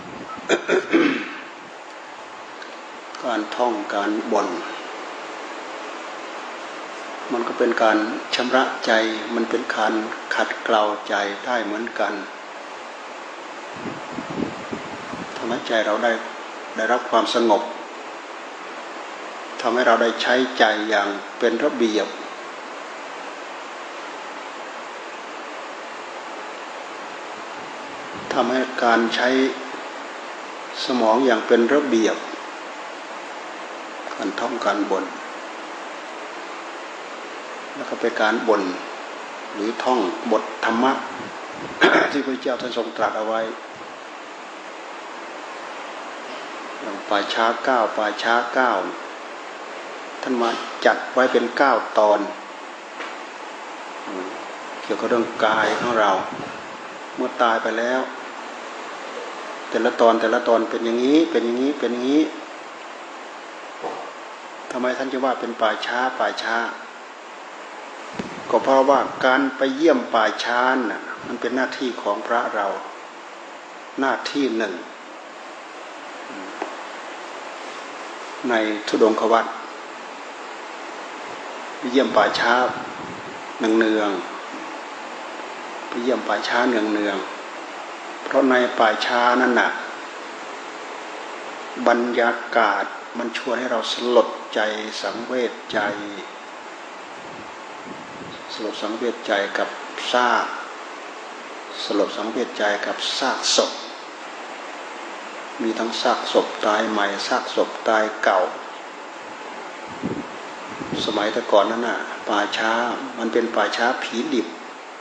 การท่องการบ่นมันก็เป็นการชำระใจมันเป็นการขัดเกลาใจได้เหมือนกันทำให้ใจเราได้รับความสงบทำให้เราได้ใช้ใจอย่างเป็นระเบียบทำให้การใช้สมองอย่างเป็นระเบียบการท่องการบ่นแล้วก็เป็นการบ่นหรือท่องบทธรรมะ ที่พระเจ้าท่านทรงตรัสเอาไว้อย่างป่าช้าเก้าป่าช้าเก้าท่านมาจัดไว้เป็น9 ตอนเกี่ยวกับเรื่องกายของเราเมื่อตายไปแล้วแต่ละตอนเป็นอย่างนี้เป็นอย่างนี้เป็นอย่างนี้ทำไมท่านจะว่าเป็นป่าช้าก็เพราะว่าการไปเยี่ยมป่าช้าน่ะมันเป็นหน้าที่ของพระเราหน้าที่หนึ่งในธุดงควัตรไปเยี่ยมป่าช้าเนืองๆไปเยี่ยมป่าช้าเนืองๆเพราะในป่าช้านั่นน่ะบรรยากาศมันชวนให้เราสลดใจสังเวชใจสลดสังเวชใจกับซากสลดสังเวชใจกับซากศพมีทั้งซากศพตายใหม่ซากศพตายเก่าสมัยแต่ก่อนนั้นน่ะป่าช้ามันเป็นป่าช้าผีดิบ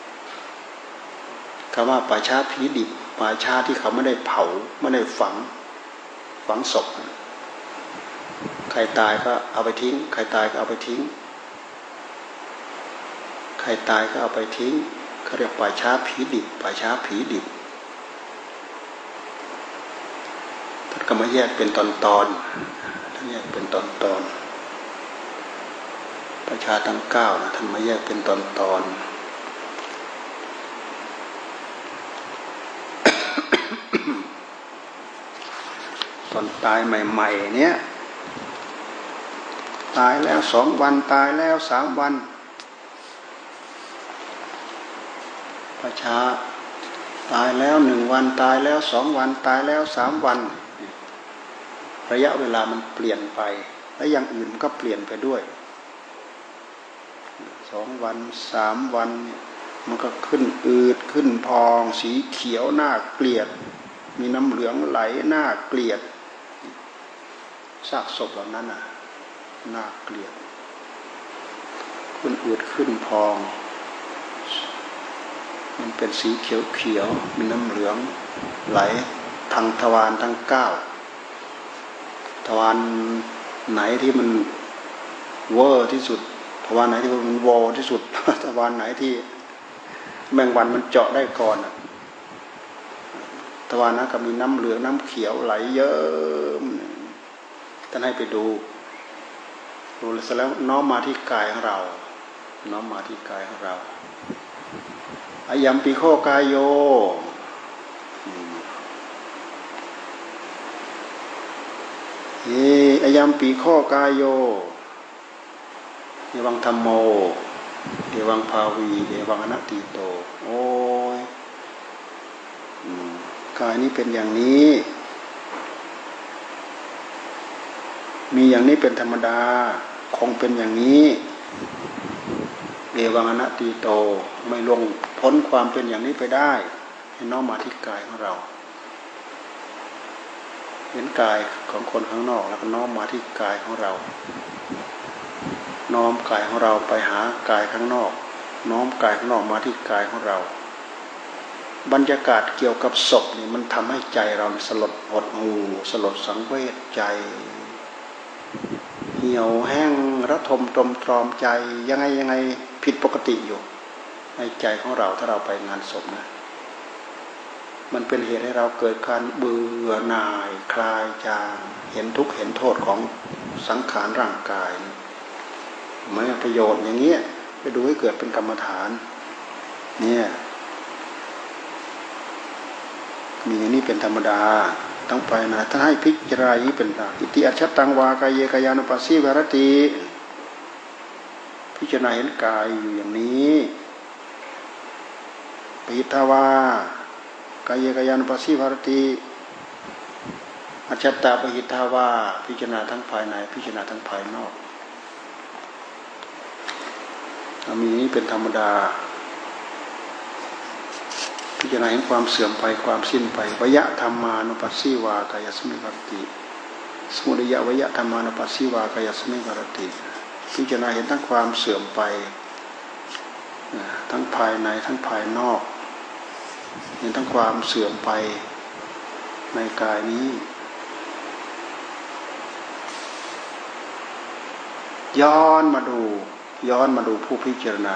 คำว่าป่าช้าผีดิบป่าช้าที่เขาไม่ได้เผาไม่ได้ฝังศพใครตายก็เอาไปทิ้งใครตายก็เอาไปทิ้งใครตายก็เอาไปทิ้งเขาเรียกป่าช้าผีดิบป่าช้าผีดิบท่านก็มาแยกเป็นตอนท่านแยกเป็นตอนป่าช้าทั้ง9นะท่านมาแยกเป็นตอนตอนตายใหม่ๆเนี่ยตายแล้ว2 วันตายแล้ว3 วันป่าช้าตายแล้ว1 วันตายแล้ว2 วันตายแล้ว3 วันระยะเวลามันเปลี่ยนไปและอย่างอื่นมันก็เปลี่ยนไปด้วย2 วัน3 วันมันก็ขึ้นอืดขึ้นพองสีเขียวน่าเกลียดมีน้ำเหลืองไหลน่าเกลียดซากศพเหล่านั้นน่ะน่าเกลียดขึ้นอืดขึ้นพองมันเป็นสีเขียวมีน้ำเหลืองไหลทางทวารทั้ง9ทวารไหนที่มันเวอร์ที่สุดทวารไหนที่มันวอที่สุดทวารไหนที่แมงวันมันเจาะได้ก่อนทวารนั้นก็มีน้ำเหลืองน้ำเขียวไหลเยอะท่านให้ไปดูเสร็จแล้วน้อมมาที่กายของเราน้อมมาที่กายของเราอายัมปิโคกายโยอายัมปิโคกายโยเอวังธัมโมเอวังภาวีเอวังอนัตติโตโอ้ยกายนี้เป็นอย่างนี้มีอย่างนี้เป็นธรรมดาคงเป็นอย่างนี้เอวังอนัตติโตไม่ลงพ้นความเป็นอย่างนี้ไปได้ให้น้อมมาที่กายของเราเห็นกายของคนข้างนอกแล้วก็น้อมมาที่กายของเราน้อมกายของเราไปหากายข้างนอกน้อมกายข้างนอกมาที่กายของเราบรรยากาศเกี่ยวกับศพนี่มันทำให้ใจเราสลดหดหู่สลดสังเวชใจเหี่ยวแห้งระทมตรมตรอมใจยังไงผิดปกติอยู่ในใจของเราถ้าเราไปงานศพนะมันเป็นเหตุให้เราเกิดการเบื่อหน่ายคลายจางเห็นทุกข์เห็นโทษของสังขารร่างกายมันประโยชน์อย่างเงี้ยไปดูให้เกิดเป็นกรรมฐานเนี่ยมีอย่างนี้เป็นธรรมดาทั้งภายในท่านให้พิจารณาอย่างนี้เป็นหลักอิติอัจฉตังวากายเยกายานุปัสสีวิหรติพิจารณาเห็นกายอยู่อย่างนี้ปิทาวากายเยกายานุปัสสีวิหรติอัจฉตาปหิทาวาพิจารณาทั้งภายในพิจารณาทั้งภายนอกมีนี้เป็นธรรมดาพิจารณาเห็นความเสื่อมไปความสิ้นไปวยะธรรมานุปัสสีวากายสมิวรติสมุทัยวยะธรรมานุปัสสีวากายสมิวรติพิจารณาเห็นทั้งความเสื่อมไปทั้งภายในทั้งภายนอกเห็นทั้งความเสื่อมไปในกายนี้ย้อนมาดูผู้พิจารณา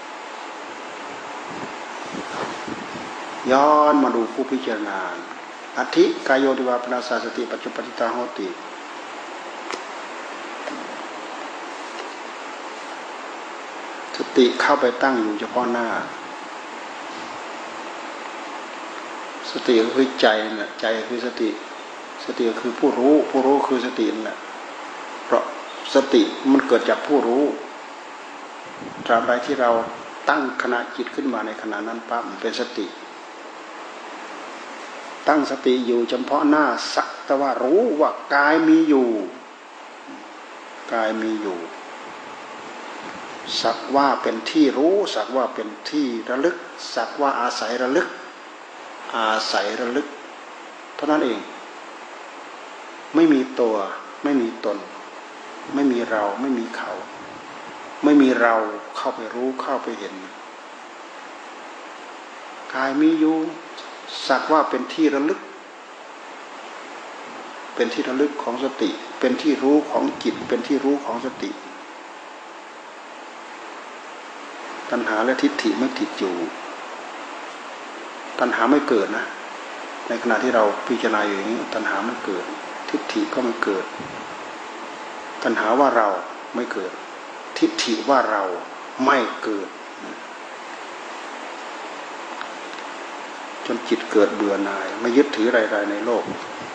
ย้อนมาดูผู้พิจารณาอธิกายโยติวาปนาสาสติปัจจุปฏิตาโหติสติเข้าไปตั้งอยู่เฉพาะหน้าสติก็คือใจนั่นแหละใจคือสติสติก็คือผู้รู้คือสตินั่นแหละเพราะสติมันเกิดจากผู้รู้ตราบใดที่เราตั้งขณะจิตขึ้นมาในขณะนั้นปั๊บมันเป็นสติตั้งสติอยู่เฉพาะหน้าสักแต่ว่ารู้ว่ากายมีอยู่กายมีอยู่สักว่าเป็นที่รู้สักว่าเป็นที่ระลึกสักว่าอาศัยระลึกอาศัยระลึกเท่านั้นเองไม่มีตัวไม่มีตนไม่มีเราไม่มีเขาไม่มีเราเข้าไปรู้เข้าไปเห็นกายมีอยู่สักว่าเป็นที่ระลึกเป็นที่ระลึกของสติเป็นที่รู้ของจิตเป็นที่รู้ของสติตัณหาและทิฏฐิไม่ติดอยู่ตัณหาไม่เกิดนะในขณะที่เราพิจารณาอยู่อย่างนี้ตัณหาไม่เกิดทิฏฐิก็ไม่เกิดตัณหาว่าเราไม่เกิดทิฏฐิว่าเราไม่เกิดจนจิตเกิดเบื่อหน่ายไม่ยึดถืออะไรๆในโลก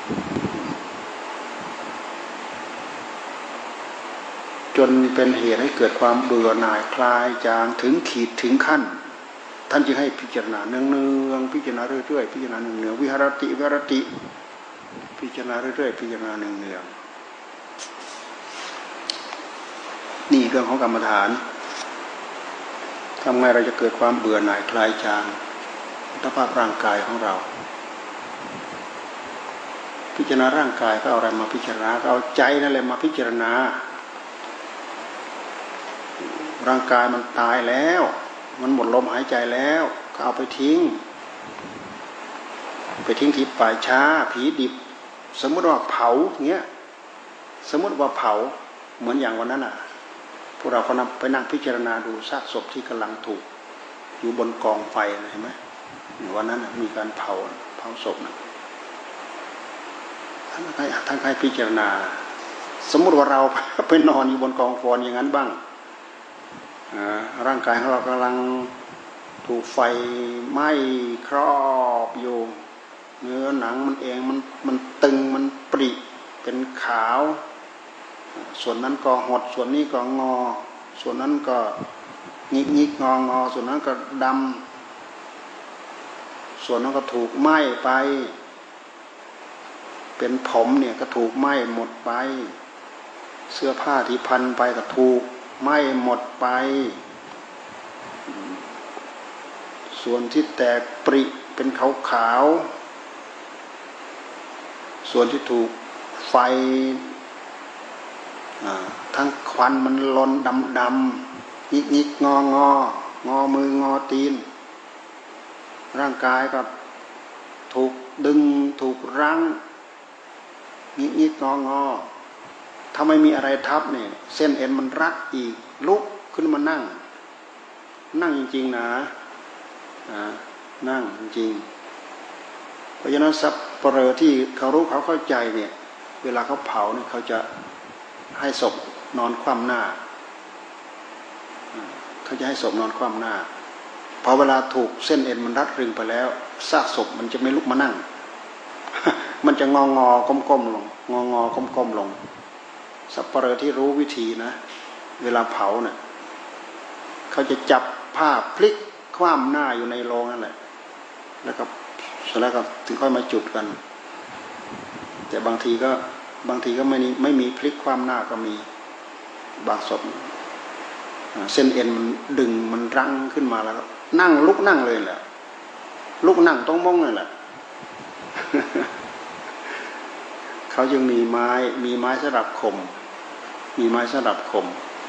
จนเป็นเหตุให้เกิดความเบื่อหน่ายคลายจางถึงขีดถึงขั้นท่านจึงให้พิจารณาเนืองๆพิจารณาเรื่อยๆพิจารณาเนืองๆวิหรติพิจารณาเรื่อยๆพิจารณาเนืองๆนี่เรื่องของกรรมฐานทำไงเราจะเกิดความเบื่อหน่ายคลายจางสภาพร่างกายของเราพิจารณาร่างกายก็เอาอะไรมาพิจารณาก็เอาใจนั่นแหละมาพิจารณาร่างกายมันตายแล้วมันหมดลมหายใจแล้วก็เอาไปทิ้งที่ป่าช้าผีดิบสมมติว่าเผาเงี้ยสมมติว่าเผาเหมือนอย่างวันนั้นพวกเราก็นำไปนั่งพิจารณาดูซากศพที่กำลังถูกอยู่บนกองไฟเห็นไหมวันนั้นมีการเผาศพนะท่านให้พิจารณาสมมติว่าเราไปนอนอยู่บนกองฟอนอย่างนั้นบ้างร่างกายของเรากำลังถูกไฟไหม้ครอบอยู่เนื้อหนังมันเองมันตึงมันปริเป็นขาวส่วนนั้นก็หดส่วนนี้ก็งอส่วนนั้นก็งิกงอส่วนนั้นก็ดำส่วนนั้นก็ถูกไหม้ไปเป็นผมเนี่ยก็ถูกไหม้หมดไปเสื้อผ้าที่พันไปก็ถูกไหม้หมดไปส่วนที่แตกปริเป็นขาวๆส่วนที่ถูกไฟทั้งควันมันลนดำงิกงอมืองอตีนร่างกายก็ถูกดึงถูกรั้งงิกงอถ้าไม่มีอะไรทับเนี่ยเส้นเอ็นมันรัดอีกลุกขึ้นมานั่งจริงๆนะนั่งจริงเพราะฉะนั้นสัพเพร่อที่เขารู้เขาเข้าใจเนี่ยเวลาเขาเผาเนี่ยเขาจะให้ศพนอนคว่ำหน้าเขาจะให้ศพนอนคว่ำหน้าพอเวลาถูกเส้นเอ็นมันรัดรึงไปแล้วซากศพมันจะไม่ลุกมานั่งมันจะงอก้มๆลงงอก้มๆลงสัปเหร่อที่รู้วิธีนะเวลาเผาเนี่ยเขาจะจับผ้าพลิกคว่ำหน้าอยู่ในโลงนั่นแหละแล้วก็ถึงค่อยมาจุดกันแต่บางทีก็ไม่มีพลิกคว่ำหน้าก็มีบางศพเส้นเอ็นมันดึงมันรั้งขึ้นมาแล้วนั่งลุกนั่งเลยแหละลุกนั่งต้องมองเลยแหละ เขาจึงมีไม้สำหรับข่มมีไม้สำหรับข่ม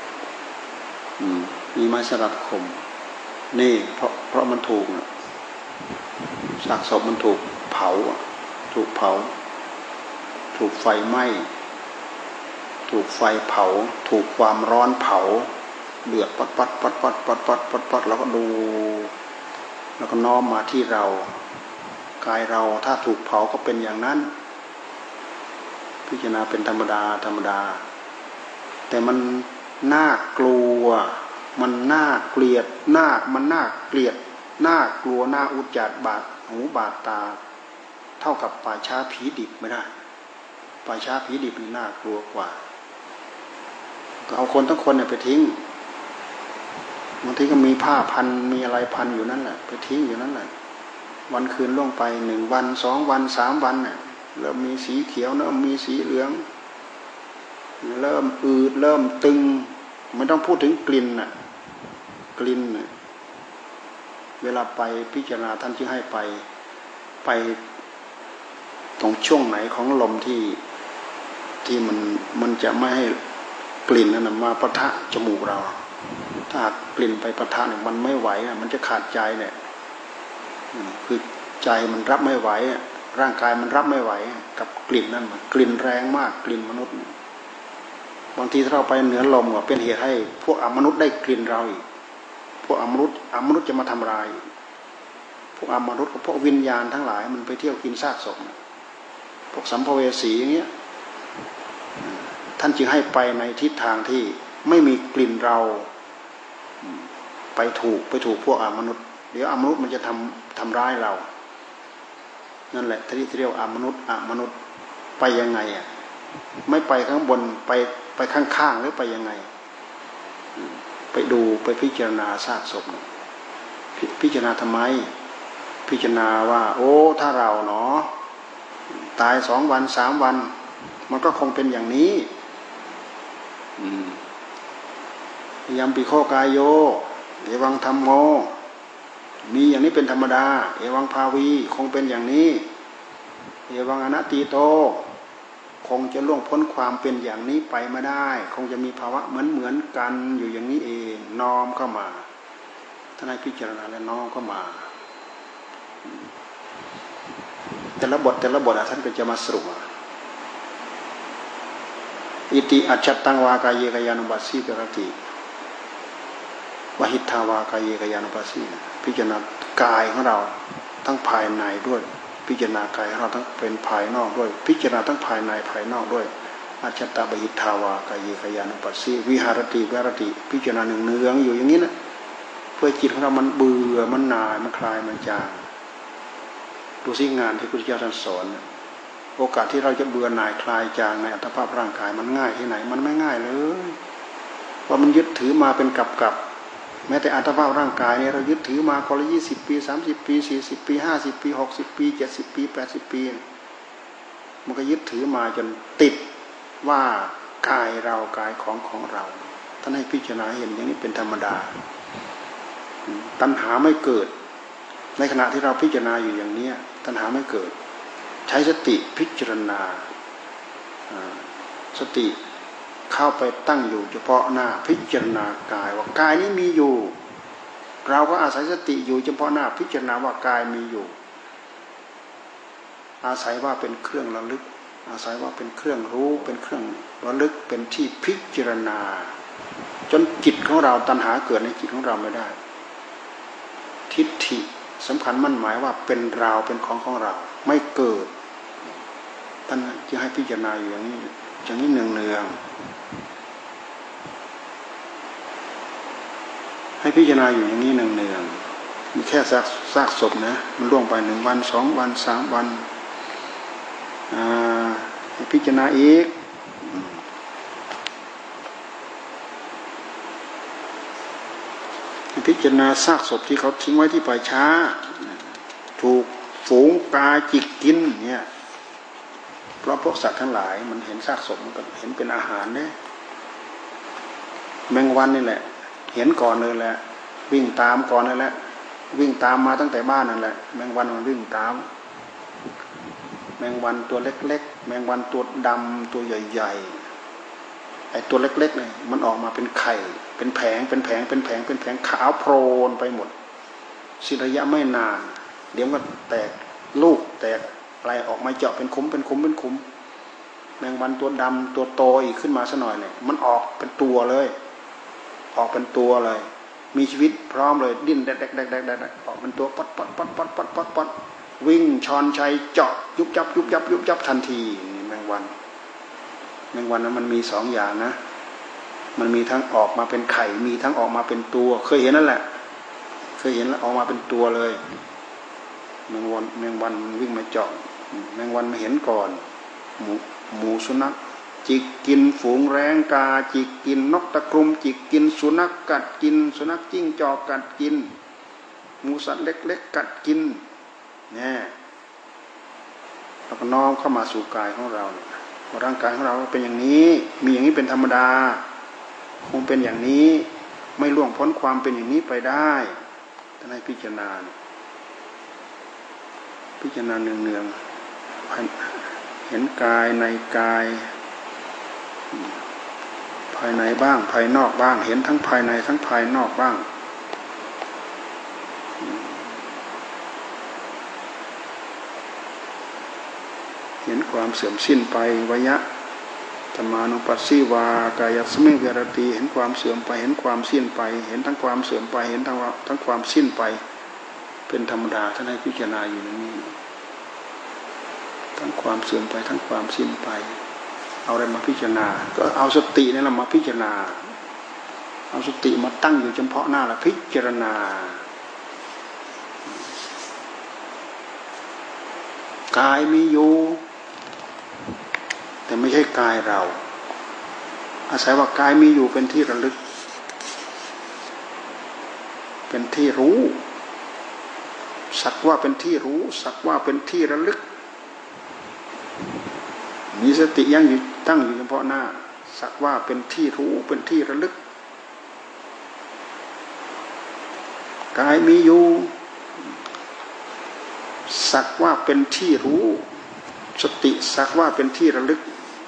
มีไม้สำหรับข่มนี่เพราะมันถูกซากศพมันถูกเผาถูกไฟไหม้ถูกไฟเผาถูกความร้อนเผาเดือดปัดแล้วก็ดูแล้วก็น้อมมาที่เรากายเราถ้าถูกเผาก็เป็นอย่างนั้นพิจารณาเป็นธรรมดาแต่มันน่ากลัวมันน่าเกลียดมันน่าเกลียดน่ากลัวน่าอุจจาระบาดหูบาดตาเท่ากับป่าช้าผีดิบไม่ได้ป่าช้าผีดิบนี่น่ากลัวกว่าก็เอาคนทั้งคนเนี่ยไปทิ้งบางทีก็มีผ้าพันมีอะไรพันอยู่นั่นแหละไปทิ้งอยู่นั่นแหละวันคืนล่วงไป1 วัน2 วัน3 วันเนี่ยเริ่มมีสีเขียวเริ่มมีสีเหลืองเริ่มอืดเริ่มตึงไม่ต้องพูดถึงกลิ่นน่ะกลิ่นเวลาไปพิจารณาท่านจึงให้ไปตรงช่วงไหนของลมที่มันจะไม่ให้กลิ่นนั้นมาปะทะจมูกเราถ้ากลิ่นไปปะทะเนี่ยมันไม่ไหวมันจะขาดใจเนี่ยคือใจมันรับไม่ไหวร่างกายมันรับไม่ไหวกับกลิ่นนั้นกลิ่นแรงมากกลิ่นมนุษย์บางทีถ้าเราไปเหนือลมก็เป็นเหตุให้พวกอมนุษย์ได้กลิ่นเราอีกพวกอมนุษย์จะมาทำลายพวกอมนุษย์กับพวกวิญญาณทั้งหลายมันไปเที่ยวกินซากศพพวกสัมภเวสีอย่างเงี้ยท่านจึงให้ไปในทิศทางที่ไม่มีกลิ่นเราไปถูกพวกอมนุษย์เดี๋ยวอมนุษย์มันจะทำร้ายเรานั่นแหละที่เรียกอมนุษย์ไปยังไงไม่ไปข้างบนไปข้างๆหรือไปยังไงไปดูไปพิจารณาซากศพพิจารณาทำไมพิจารณาว่าโอ้ถ้าเราเนาะตาย2 วัน3 วันมันก็คงเป็นอย่างนี้ยัมปิโคกายโยเอวังธัมโมมีอย่างนี้เป็นธรรมดาเอวังภาวีคงเป็นอย่างนี้เอวังอนัตติโตคงจะล่วงพ้นความเป็นอย่างนี้ไปไม่ได้คงจะมีภาวะเหมือนกันอยู่อย่างนี้เองน้อมเข้ามาท่านให้พิจารณาและน้อมเข้ามาแต่ละบทท่านก็จะมาสรุปอิติอัจฉตังวากายเยกายานุปัสสีกรติวหิทธาวากายเยกายานุปัสสีพิจารณากายของเราทั้งภายในด้วยพิจารณากายของเราทั้งเป็นภายนอกด้วยพิจารณาทั้งภายในภายนอกด้วยอัจฉตะบหิทธาวากายเยกายานุปัสสีวิหารติวิหารติพิจารณาเนืองอยู่อย่างนี้นะเพื่อจิตของเรามันเบื่อมันหน่ายมันคลายมันจางดูสิงานที่พระพุทธเจ้าท่านสอนโอกาสที่เราจะเบื่อหน่ายคลายจางในอัตภาพร่างกายมันง่ายที่ไหนมันไม่ง่ายเลยเพราะมันยึดถือมาเป็นกับแม้แต่อัตภาพร่างกายเนี่ยเรายึดถือมาคนละ20 ปี30 ปี40 ปี50 ปี60 ปี70 ปี80 ปีมันก็ยึดถือมาจนติดว่ากายเรากายของเราท่านให้พิจารณาเห็นอย่างนี้เป็นธรรมดาตัณหาไม่เกิดในขณะที่เราพิจารณาอยู่อย่างนี้ตัณหาไม่เกิดใช้สติพิจารณาสติเข้าไปตั้งอยู่เฉพาะหน้าพิจารณากายว่ากายนี้มีอยู่เราก็อาศัยสติอยู่เฉพาะหน้าพิจารณาว่ากายมีอยู่อาศัยว่าเป็นเครื่องระลึกอาศัยว่าเป็นเครื่องรู้เป็นเครื่องระลึกเป็นที่พิจารณาจนจิตของเราตัณหาเกิดในจิตของเราไม่ได้ทิฏฐิสำคัญมั่นหมายว่าเป็นเราเป็นของเราไม่เกิดท่านจะให้พิจารณาอยู่อย่างนี้เนืองให้พิจารณาอยู่อย่างนี้เนืองมีแค่ซากศพนะมันล่วงไป1 วัน2 วัน3 วันให้พิจารณาอีกพิจารณาซากศพที่เขาทิ้งไว้ที่ป่าช้าถูกฝูงกาจิกกินเนี่ยเพราะพวกสัตว์ทั้งหลายมันเห็นซากศพมันก็เห็นเป็นอาหารเนี่ยแมงวันนี่แหละเห็นก่อนเลยแหละวิ่งตามก่อนนั่นแหละวิ่งตามมาตั้งแต่บ้านนั่นแหละแมงวันมันวิ่งตามแมงวันตัวเล็กๆแมงวันตัวดำตัวใหญ่ๆไอ้ตัวเล็กๆเนี่ยมันออกมาเป็นไข่เป็นแผงเป็นแผงเป็นแผงเป็นแผงขาวโพลนไปหมดสิ้นระยะไม่นานเดี๋ยวก็แตกลูกแตกอะไรออกมาเจาะเป็นขุมเป็นขุมเป็นขุมแมงวันตัวดำตัวโตอีกขึ้นมาสักหน่อยเนี่ยมันออกเป็นตัวเลยออกเป็นตัวเลยมีชีวิตพร้อมเลยดิ้นแดกแดกแดกแดกแดกออกเป็นตัวปัดปัดปัดปัดปัดปัดปัดวิ่งชอนชัยเจาะยุบยับยุบยับยุบยับทันทีแมงวันนั้นมันมีสองอย่างนะมันมีทั้งออกมาเป็นไข่มีทั้งออกมาเป็นตัวเคยเห็นนั่นแหละเคยเห็นแล้วออกมาเป็นตัวเลยแมงวันมันวิ่งมาเจาะแมงวันมาเห็นก่อนหมูสุนัขจิกกินฝูงแร้งกาจิกกินนกตะกรุมจิกกินสุนัขกัดกินสุนัขจิ้งจอกกัดกินหมูสัตว์เล็กๆกัดกินเนี่ยแล้วก็น้อมเข้ามาสู่กายของเราเนี่ยร่างกายของเราเป็นอย่างนี้มีอย่างนี้เป็นธรรมดาคงเป็นอย่างนี้ไม่ล่วงพ้นความเป็นอย่างนี้ไปได้ท่านให้พิจารณาเนืองๆเห็นกายในกายภายในบ้างภายนอกบ้างเห็นทั้งภายในทั้งภายนอกบ้างเห็นความเสื่อมสิ้นไปวยะธรรมานุปัสสิวากายสมิงเวรตีเห็นความเสื่อมไปเห็นความสิ้นไปเห็นทั้งความเสื่อมไปเห็นทั้งความสิ้นไปเป็นธรรมดาท่านให้พิจารณาอยู่ในนี้ทั้งความเสื่อมไปทั้งความสิ้นไปเอาอะไรมาพิจารณาก็เอาสตินี่แหละมาพิจารณาเอาสติมาตั้งอยู่เฉพาะหน้าละพิจารณากายมีอยู่แต่ไม่ใช่กายเราอาศัยว่ากายมีอยู่เป็นที่ระลึกเป็นที่รู้สักว่าเป็นที่รู้สักว่าเป็นที่ระลึกมีสติยังอยู่ตั้งอยู่เฉพาะหน้าสักว่าเป็นที่รู้เป็นที่ระลึกกายมีอยู่สักว่าเป็นที่รู้สติสักว่าเป็นที่ระลึก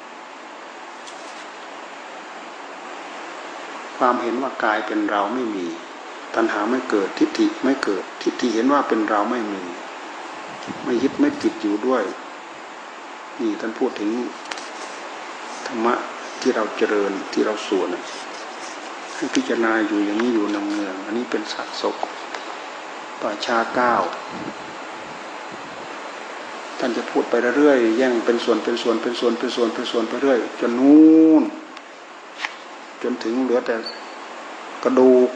ความเห็นว่ากายเป็นเราไม่มีตัณหาไม่เกิดทิฏฐิไม่เกิดทิฏฐิเห็นว่าเป็นเราไม่มีไม่ยึดไม่ติดอยู่ด้วยนี่ท่านพูดถึงธรรมะที่เราเจริญที่เราสวดให้พิจารณาอยู่อย่างนี้อยู่เนืองๆอันนี้เป็นซากศพป่าชาเก้าท่านจะพูดไปเรื่อยๆแย่งเป็นส่วนไปเรื่อยจนนู่นจนถึงเหลือแต่กระดูก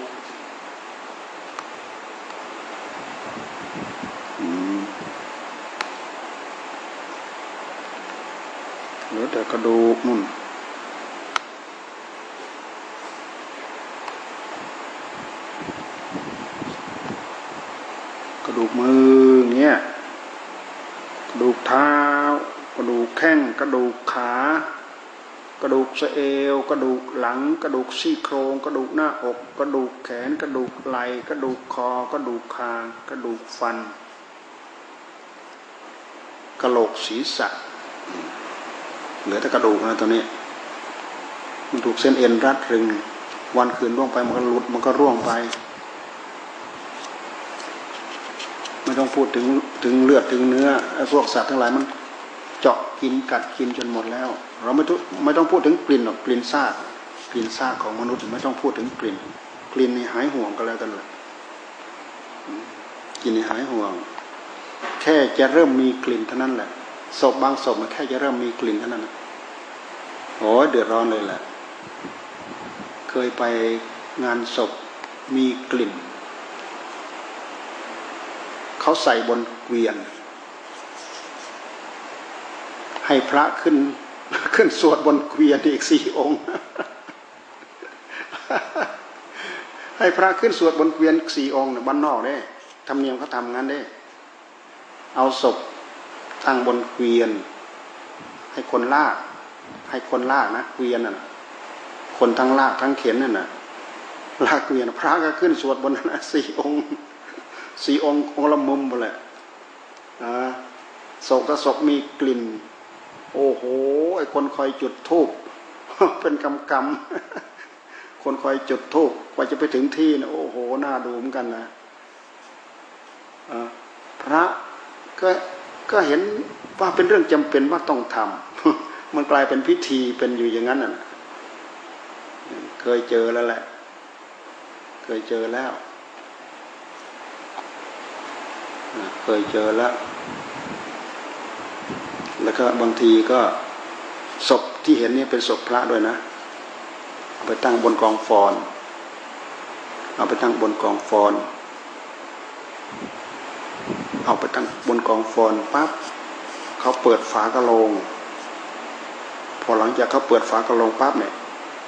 เหลือแต่กระดูกนู่นกระดูกมือเงี้ยกระดูกเท้ากระดูกแข้งกระดูกขากระดูกสะเอวกระดูกหลังกระดูกซี่โครงกระดูกหน้าอกกระดูกแขนกระดูกไหล่กระดูกคอกระดูกคางกระดูกฟันกะโหลกศีรษะเหลือแต่กระดูกนะตัวนี้มันถูกเส้นเอ็นรัดรึงวันคืนล่วงไปมันก็หลุดมันก็ร่วงไปไม่ต้องพูดถึงเลือดถึงเนื้อไอ้พวกสัตว์ทั้งหลายมันเจาะกินกัดกินจนหมดแล้วเราไม่ต้องพูดถึงกลิ่นหรอกกลิ่นซากของมนุษย์ไม่ต้องพูดถึงกลิ่นนี่หายห่วงก็แล้วกันเลยกลิ่นนี่หายห่วงแค่จะเริ่มมีกลิ่นเท่านั้นแหละศพบางศพมันแค่จะเริ่มมีกลิ่นเท่านั้นโอ้ยเดือดร้อนเลยแหละเคยไปงานศพมีกลิ่นเขาใส่บนเกวียนให้พระขึ้นสวดบนเกวียนอีก4 องค์ให้พระขึ้นสวดบนเกวียน4 องค์บ้านนอกเด้ธรรมเนียมเขาทำงั้นเด้เอาศพตั้งบนเกวียนให้คนลากนะเกวียนน่ะคนทั้งลากทั้งเข็นนั่นน่ะลากเกวียนพระก็ขึ้นสวดบนนั้น4 องค์องค์ละมุมหมดเลยศพก็ศพมีกลิ่นโอ้โหไอ้คนคอยจุดธูปเป็นกำคนคอยจุดธูปกว่าจะไปถึงที่นะโอ้โหน่าดูเหมือนกันนะพระก็เห็นว่าเป็นเรื่องจำเป็นว่าต้องทำมันกลายเป็นพิธีเป็นอยู่อย่างนั้นน่ะเคยเจอแล้วแหละเคยเจอแล้วแล้วก็บางทีก็ศพที่เห็นนี่เป็นศพพระด้วยนะเอาไปตั้งบนกองฟอนเอาไปตั้งบนกองฟอนปั๊บเขาเปิดฝากระโลงพอหลังจากเขาเปิดฝากระโลงปั๊บเนี่ย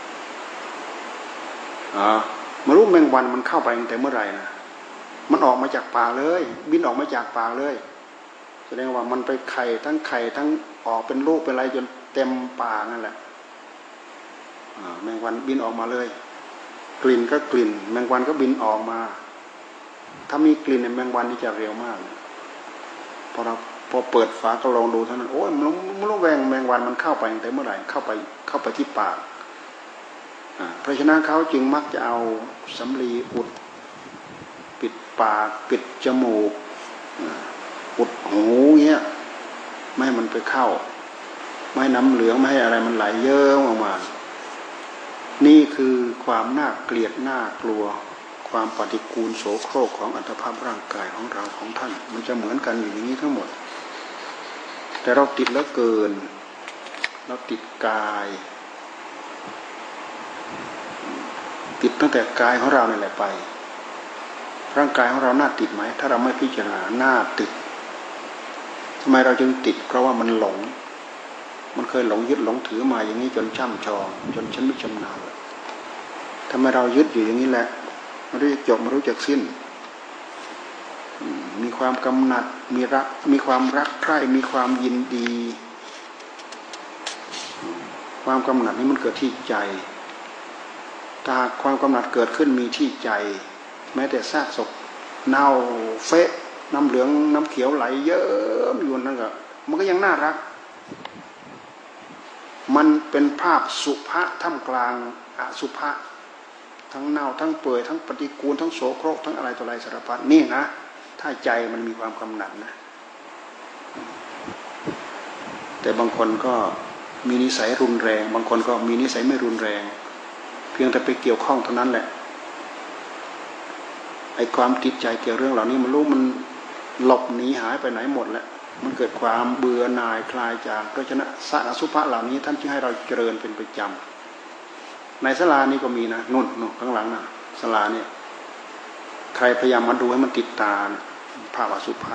ไม่รู้แมงวันมันเข้าไปตั้งแต่เมื่อไหร่นะมันออกมาจากปากเลยบินออกมาจากปากเลยแสดงว่ามันไปไข่ทั้งออกเป็นลูกเป็นอะไรจนเต็มปากนั่นแหละแมงวันบินออกมาเลยกลิ่นก็กลิ่นแมงวันก็บินออกมาถ้ามีกลิ่นแมงวันนี่จะเร็วมากพอเปิดฝากระโลงดูเท่านั้นโอ้ยมันรู้แมงวันมันเข้าไปตั้งแต่เมื่อไหร่เข้าไปที่ปากเพราะฉะนั้นเขาจึงมักจะเอาสำลีอุดปิดปากปิดจมูกอุดหูเงี้ยไม่ให้มันไปเข้าไม่ให้น้ำเหลืองไม่ให้อะไรมันไหลเยิ้มออกมานี่คือความน่าเกลียดน่ากลัวความปฏิกูลโสโครกของอัตภาพร่างกายของเราของท่านมันจะเหมือนกันอยู่อย่างนี้ทั้งหมดแต่เราติดแล้วเกินเราติดกายติดตั้งแต่กายของเราเนี่ยแหละไปร่างกายของเราน่าติดไหมถ้าเราไม่พิจารณาน่าติดทำไมเราจึงติดเพราะว่ามันหลงมันเคยหลงยึดหลงถือมาอย่างนี้จนช่ำชองจนชำนิชำนาญทำไมเรายึดอยู่อย่างนี้แหละไม่รู้จักจบไม่รู้จักสิ้นมีความกำหนัดมีความรักใคร่มีความยินดีความกำหนัดนี้มันเกิดที่ใจถ้าความกำหนัดเกิดขึ้นมีที่ใจแม้แต่ซากศพเน่าเฟะน้ำเหลืองน้ำเขียวไหลเยิ้มอยู่นั่นก็มันก็ยังน่ารักมันเป็นภาพสุภะท่ามกลางอสุภะทั้งเน่าทั้งเปื่อยทั้งปฏิกูลทั้งโสโครกทั้งอะไรต่ออะไรสารพัดนี่นะถ้าใจมันมีความกำหนัดนะแต่บางคนก็มีนิสัยรุนแรงบางคนก็มีนิสัยไม่รุนแรงเพียงแต่ไปเกี่ยวข้องเท่านั้นแหละไอ้ความติดใจเกี่ยวเรื่องเหล่านี้มันรู้มันหลบหนีหายไปไหนหมดแล้วมันเกิดความเบื่อหน่ายคลายจากเพราะฉะนั้นสักอสุภะเหล่านี้ท่านจึงให้เราเจริญเป็นประจำในศาลานี้ก็มีนะนุ่นข้างหลังนะศาลาเนี่ยใครพยายามมาดูให้มันติดตาภาพอสุภะ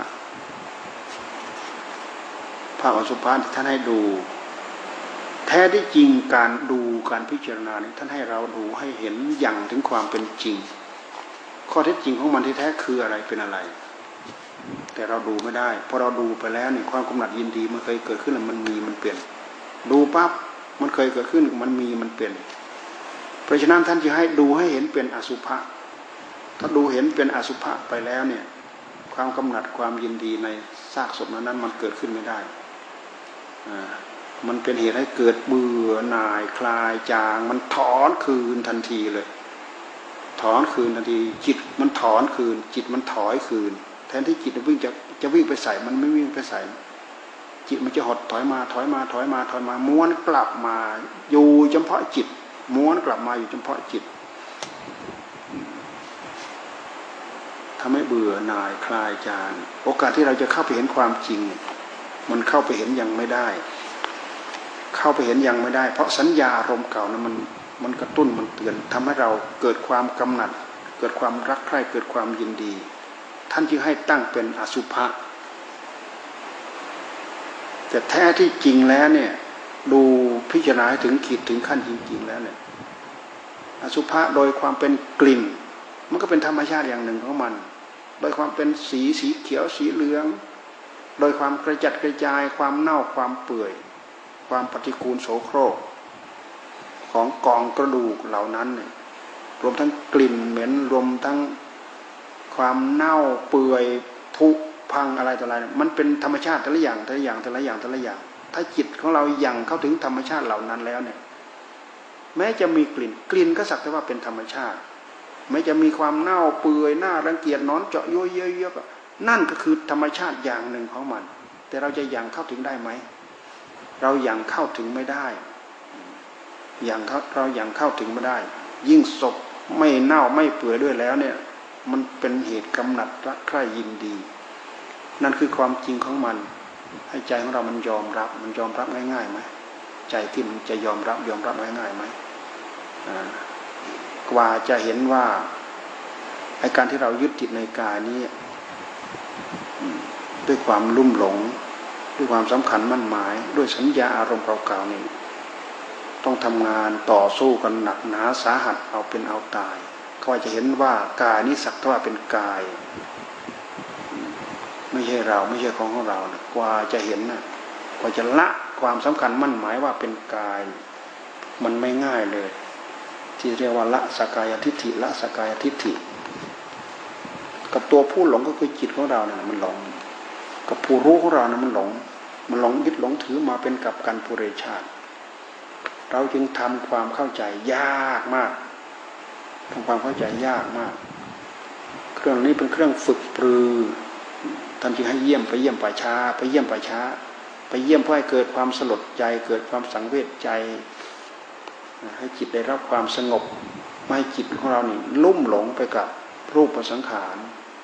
ที่ท่านให้ดูแท้ที่จริงการดูการพิจารณาเนี่ยท่านให้เราดูให้เห็นอย่างถึงความเป็นจริงข้อเท็จจริงของมันที่แท้คืออะไรเป็นอะไรแต่เราดูไม่ได้พอเราดูไปแล้วเนี่ยความกำหนัดยินดีมันเคยเกิดขึ้นแล้วมันมีมันเปลี่ยนดูปั๊บมันเคยเกิดขึ้นมันมีมันเปลี่ยนเพราะฉะนั้นท่านจะให้ดูให้เห็นเป็นอสุภะถ้าดูเห็นเป็นอสุภะไปแล้วเนี่ยความกำหนัดความยินดีในซากศพนั้นมันเกิดขึ้นไม่ได้มันเป็นเหตุให้เกิดเบื่อหน่ายคลายจางมันถอนคืนทันทีเลยถอนคืนทันทีจิตมันถอนคืนจิตมันถอยคืนแทนที่จิตมันวิ่งจะวิ่งไปใส่มันไม่วิ่งไปใส่จิตมันจะหดถอยมาม้วนกลับมาอยู่เฉพาะจิตม้วนกลับมาอยู่เฉพาะจิตทำให้เบื่อหน่ายคลายจางโอกาสที่เราจะเข้าไปเห็นความจริงมันเข้าไปเห็นยังไม่ได้เพราะสัญญาอารมณ์เก่านั้นมันกระตุ้นมันเตือนทำให้เราเกิดความกำหนัดเกิดความรักใคร่เกิดความยินดีท่านจึงให้ตั้งเป็นอสุภะแต่แท้ที่จริงแล้วเนี่ยดูพิจารณาให้ถึงขีดถึงขั้นจริงๆแล้วเนี่ยอสุภะโดยความเป็นกลิ่นมันก็เป็นธรรมชาติอย่างหนึ่งของมันโดยความเป็นสีเขียวสีเหลืองโดยความกระจัดกระจายความเน่าความเปื่อยความปฏิกูลโสโครกของกองกระดูกเหล่านั้นเนี่ยรวมทั้งกลิ่นเหม็นรวมทั้งความเน่าเปื่อยผุพังอะไรต่ออะไรมันเป็นธรรมชาติแต่ละอย่างแต่ละอย่างแต่ละอย่างแต่ละอย่างถ้าจิตของเรายังเข้าถึงธรรมชาติเหล่านั้นแล้วเนี่ยแม้จะมีกลิ่นก็สักแต่ว่าเป็นธรรมชาติแม้จะมีความเน่าเปื่อยหน้ารังเกียจนอนเจาะยุ่ยเยอะๆนั่นก็คือธรรมชาติอย่างหนึ่งของมันแต่เราจะยังเข้าถึงได้ไหมเรายังเข้าถึงไม่ได้เรายังเข้าถึงไม่ได้ยิ่งศพไม่เน่าไม่เปื่อยด้วยแล้วเนี่ยมันเป็นเหตุกำหนัดรักใคร่ยินดีนั่นคือความจริงของมันให้ใจของเรามันยอมรับง่ายๆไหมใจที่มันจะยอมรับง่ายๆไหมกว่าจะเห็นว่าไอ้การที่เรายึดติดในกายนี้ด้วยความลุ่มหลงด้วยความสำคัญมั่นหมายด้วยสัญญาอารมณ์เก่าๆนี่ต้องทำงานต่อสู้กันหนักหนาสาหัสเอาเป็นเอาตายก็จะเห็นว่ากายนี้สักแต่ว่าเป็นกายไม่ใช่เราไม่ใช่ของเรานะกว่าจะเห็นนะกว่าจะละความสำคัญมั่นหมายว่าเป็นกายมันไม่ง่ายเลยที่เรียกว่าละสักกายทิฏฐิละสักกายทิฏฐิกับตัวผู้หลงก็คือจิตของเราเนี่ยมันหลงกับผู้รู้ของเรานะมันหลงยึดหลงถือมาเป็นกับกันปุเรชาติเราจึงทำความเข้าใจยากมากทำความเข้าใจยากมากเครื่องนี้เป็นเครื่องฝึกปรือท่านจึงให้เยี่ยมไปเยี่ยมป่าช้าไปเยี่ยมเพื่อให้เกิดความสลดใจเกิดความสังเวชใจให้จิตได้รับความสงบไม่ให้จิตของเรานี่ลุ่มหลงไปกับรูปสังขาร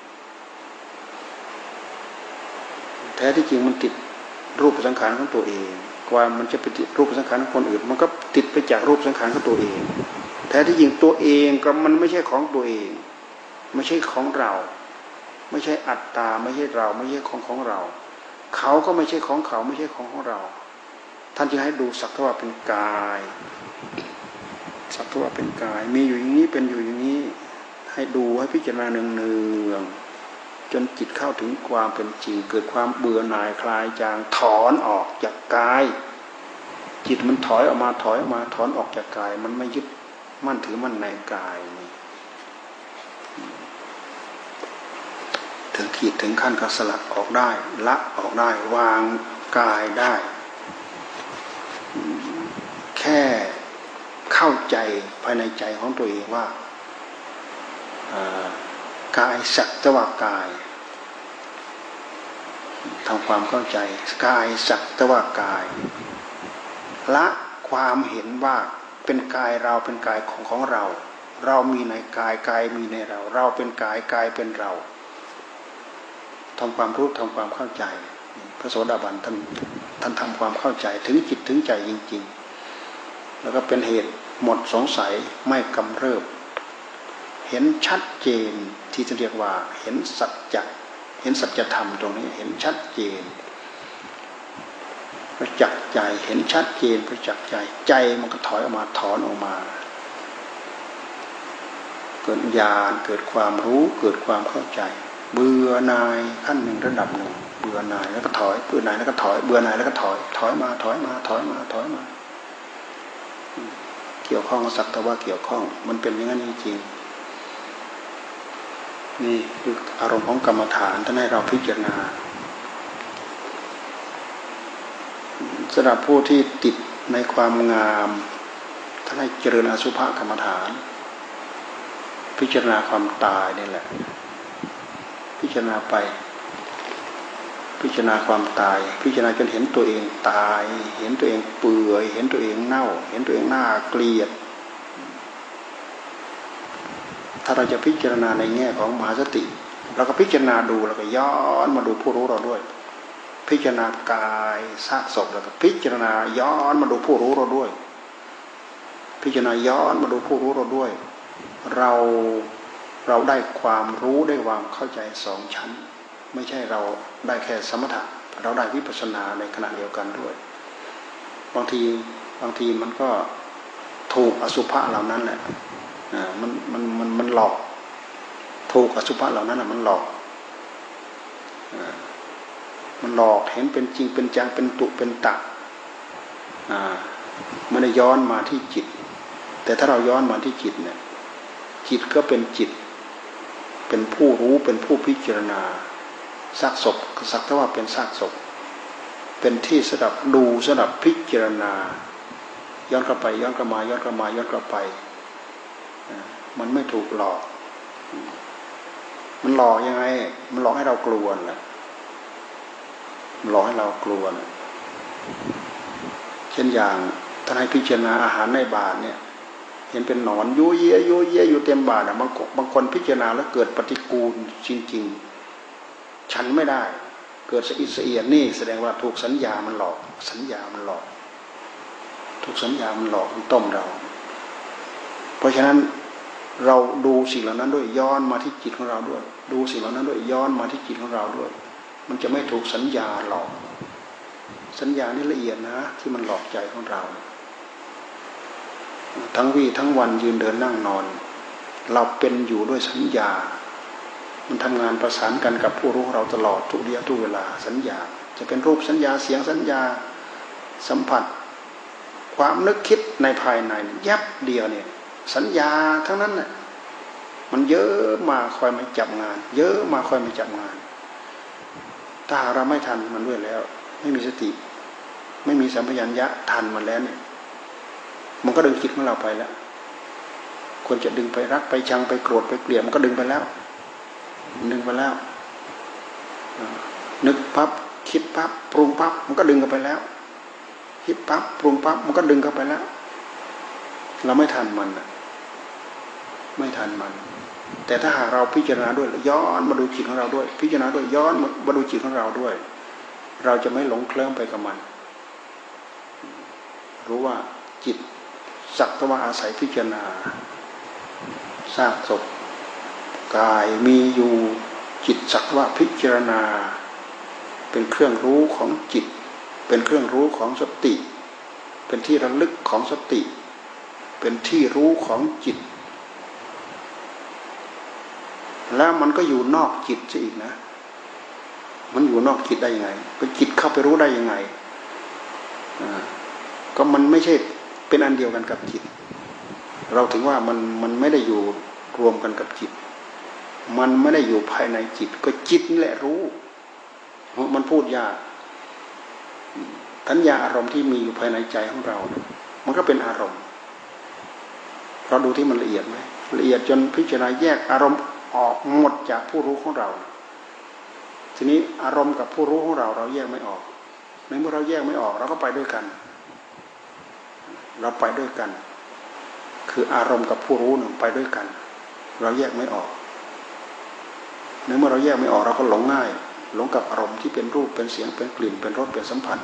แท้ที่จริงมันติดรูปสังขารของตัวเองกว่ามันจะไปติดรูปสังขารของคนอื่นมันก็ติดไปจากรูปสังขารของตัวเองแท้ที่จริงตัวเองก็มันไม่ใช่ของตัวเองไม่ใช่ของเราไม่ใช่อัตตาไม่ใช่เราไม่ใช่ของเราเขาก็ไม่ใช่ของเขาไม่ใช่ของเราท่านจึงให้ดูสักแต่ว่าเป็นกายสักแต่ว่าเป็นกายมีอยู่อย่างนี้เป็นอยู่อย่างนี้ให้ดูให้พิจารณาเนืองๆจนจิตเข้าถึงความเป็นจริงเกิดความเบื่อหน่ายคลายจางถอนออกจากกายจิตมันถอยออกมาถอนออกจากกายมันไม่ยึดมั่นถือมั่นในกายถึงขีดถึงขั้นก็สลัดออกได้ละออกได้วางกายได้แค่เข้าใจภายในใจของตัวเองว่ากายสักแต่ว่ากายทำความเข้าใจกายสักแต่ว่ากายละความเห็นว่าเป็นกายเราเป็นกายของเราเรามีในกายกายมีในเราเราเป็นกายกายเป็นเราทำความรู้ทำความเข้าใจพระโสดาบันท่านทำความเข้าใจถึงจิตถึงใจจริงๆแล้วก็เป็นเหตุหมดสงสัยไม่กำเริบเห็นชัดเจนที่จะเรียกว่าเห็นสัจธรรมตรงนี้เห็นชัดเจนประจักษ์ใจเห็นชัดเจนประจักษ์ใจใจมันก็ถอยออกมาถอนออกมาเกิดญาณเกิดความรู้เกิดความเข้าใจเบื่อหน่ายขั้นหนึ่งระดับหนึ่งเบื่อหน่ายแล้วก็ถอยเบื่อหน่ายแล้วก็ถอยเบื่อหน่ายแล้วก็ถอยมาเกี่ยวข้องสักแต่ว่าเกี่ยวข้องมันเป็นอย่างนั้นจริงๆนี่คืออารมณ์ของกรรมฐานท่านให้เราพิจารณาสำหรับผู้ที่ติดในความงามท่านให้เจริญอสุภกรรมฐานพิจารณาความตายนี่แหละพิจารณาไปพิจารณาความตายพิจารณาจนเห็นตัวเองตายเห็นตัวเองเปื่อยเห็นตัวเองเน่าเห็นตัวเองน่าเกลียดถ้าเราจะพิจารณาในแง่ของมหาสติเราก็พิจารณาดูแล้วก็ย้อนมาดูผู้รู้เราด้วยพิจารณากายซากศพแล้วก็พิจารณาย้อนมาดูผู้รู้เราด้วยพิจารณาย้อนมาดูผู้รู้เราด้วยเราได้ความรู้ได้ความเข้าใจสองชั้นไม่ใช่เราได้แค่สมถะเราได้วิปัสสนาในขณะเดียวกันด้วยบางทีมันก็ถูกอสุภะเหล่านั้นแหละมันหลอกถูกอสุภะเหล่านั้นมันหลอกเห็นเป็นจริงเป็นจังเป็นตุเป็นตะไม่ได้ย้อนมาที่จิตแต่ถ้าเราย้อนมาที่จิตเนี่ยจิตก็เป็นจิตเป็นผู้รู้เป็นผู้พิจารณาซากศพสักแต่ว่าเป็นซากศพเป็นที่สดับดูสดับพิจารณาย้อนกลับไปย้อนกลับมาย้อนกลับมาย้อนกลับไปมันไม่ถูกหลอกมันหลอกยังไงมันหลอกให้เรากลัวแหละมันหลอกให้เรากลัวนะเช่นอย่างท่านให้พิจารณาอาหารในบาตรเนี่ยเห็นเป็นหนอนยุ่ยเยะอยู่เต็มบาตรบางคนพิจารณาแล้วเกิดปฏิกูลจริงๆฉันไม่ได้เกิดสะอิดสะเอียนนี่แสดงว่าถูกสัญญามันหลอกสัญญามันหลอกถูกสัญญามันหลอกมันต้มเราเพราะฉะนั้นเราดูสิ่งเหล่านั้นด้วยย้อนมาที่จิตของเราด้วยดูสิ่งเหล่านั้นด้วยย้อนมาที่จิตของเราด้วยมันจะไม่ถูกสัญญาหลอกสัญญานี่ละเอียดนะที่มันหลอกใจของเราทั้งวี่ทั้งวันยืนเดินนั่งนอนเราเป็นอยู่ด้วยสัญญามันทำงานประสานกันกับผู้รู้เราตลอดทุกเดียวทุกเวลาสัญญาจะเป็นรูปสัญญาเสียงสัญญาสัมผัสความนึกคิดในภายในยับเดียวเนี่ยสัญญาทั้งนั้นน่ะมันเยอะมาคอยมาจับงานเยอะมาคอยมาจับงานถ้าเราไม่ทันมันด้วยแล้วไม่มีสติไม่มีสัมปชัญญะทันมันแล้วเนี่ยมันก็ดึงจิตของเราไปแล้วควรจะดึงไปรักไปชังไปโกรธไปเกลียดมันก็ดึงไปแล้วนึกปั๊บคิดปั๊บปรุงปั๊บมันก็ดึงกันไปแล้วคิดปั๊บปรุงปั๊บมันก็ดึงกันไปแล้วเราไม่ทันมันไม่ทันมันแต่ถ้าหากเราพิจารณาด้วยย้อนมาดูจิตของเราด้วยพิจารณาด้วยย้อนมาดูจิตของเราด้วยเราจะไม่หลงเคลิ้มไปกับมันรู้ว่าจิตสักแต่ว่าอาศัยพิจารณาซากศพกายมีอยู่จิตสักว่าพิจารณาเป็นเครื่องรู้ของจิตเป็นเครื่องรู้ของสติเป็นที่ระลึกของสติเป็นที่รู้ของจิตแล้วมันก็อยู่นอกจิตซะอีกนะมันอยู่นอกจิตได้ยังไงก็จิตเข้าไปรู้ได้ยังไงก็มันไม่ใช่เป็นอันเดียวกันกับจิตเราถึงว่ามันไม่ได้อยู่รวมกันกับจิตมันไม่ได้อยู่ภายในจิตก็จิตนี่แหละรู้มันพูดยากสัญญาอารมณ์ที่มีอยู่ภายในใจของเราเนี่ยมันก็เป็นอารมณ์เราดูที่มันละเอียดไหมละเอียดจนพิจารณาแยกอารมณ์ออกหมดจากผู้รู้ของเราทีนี้อารมณ์กับผู้รู้ของเราแยกไม่ออกในเมื่อเราแยกไม่ออกเราก็ไปด้วยกันเราไปด้วยกันคืออารมณ์กับผู้รู้หนึ่งไปด้วยกันเราแยกไม่ออกในเมื่อเราแยกไม่ออกเราก็หลงง่ายหลงกับอารมณ์ที่เป็นรูปเป็นเสียงเป็นกลิ่นเป็นรสเป็นสัมผัส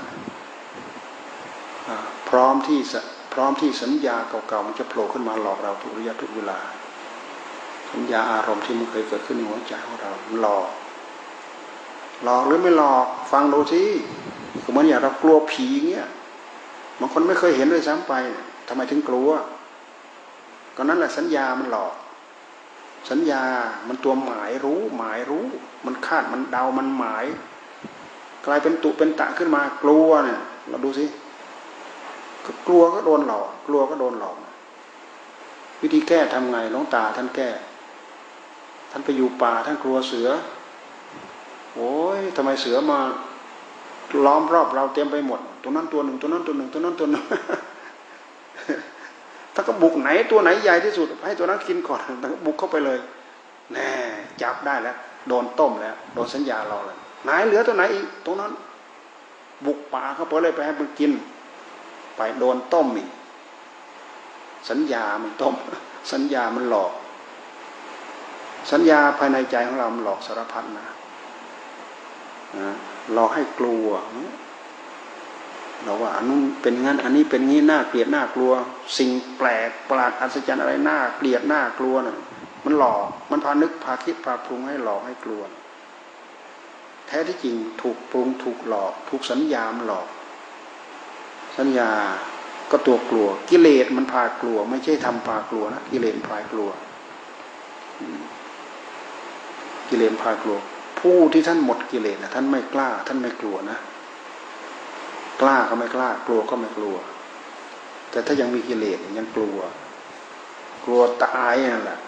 พร้อมที่สัญญาเก่าๆมันจะโผล่ขึ้นมาหลอกเราทุกระยะทุกเวลาสัญญาอารมณ์ที่มันเคยเกิดขึ้นในหัวใจของเราหลอกหรือไม่หลอกฟังดูสิเหมือนอย่างเรากลัวผีเงี้ยบางคนไม่เคยเห็นด้วยซ้ำไปทำไมถึงกลัวก็นั่นแหละสัญญามันหลอกสัญญามันตัวหมายรู้มันคาดมันเดามันหมายกลายเป็นตุเป็นตะขึ้นมากลัวเนี่ยเราดูสิก็กลัวก็โดนหลอกกลัวก็โดนหลอกวิธีแก้ทำไงหลวงตาท่านแก้ท่านไปอยู่ป่าท่านกลัวเสือโอ้ยทำไมเสือมาล้อมรอบเราเต็มไปหมดตัวนั้นตัวหนึ่งตัวนั้นตัวหนึ่งตัวนั้นตัวหนึ่งถ้าก็บุกไหนตัวไหนใหญ่ที่สุดให้ตัวนั้นกินก่อนถ้าก็บุกเข้าไปเลยแน่จับได้แล้วโดนต้มแล้วโดนสัญญาเราเลยไหนเหลือตัวไหนอีกตรงนั้นบุกป่าเข้าไปเลยไปให้มันกินไปโดนต้มอีกสัญญามันต้มสัญญามันหลอกสัญญาภายในใจของเรามันหลอกสารพัดนะหลอกให้กลัวเราว่าอันนู้นเป็นงั้นอันนี้เป็นงี้น่าเกลียดน่ากลัวสิ่งแปลกประหลาดอัศจรรย์อะไรน่าเกลียดน่ากลัวน่ะมันหลอกมันพานึกพาคิดพาปรุงให้หลอกให้กลัวแแท้ที่จริงถูกปรุงถูกหลอกถูกสัญญาหลอกสัญญาก็ตัวกลัวกิเลสมันพากลัวไม่ใช่ทำพากลัวนะกิเลสพากลัวกิเลสพากลัวผู้ที่ท่านหมดกิเลสนะท่านไม่กล้าท่านไม่กลัวนะกล้าก็ไม่กล้ากลัวก็ไม่กลัวแต่ถ้ายังมีกิเลสยังกลัวกลัวตายนั่นแหละ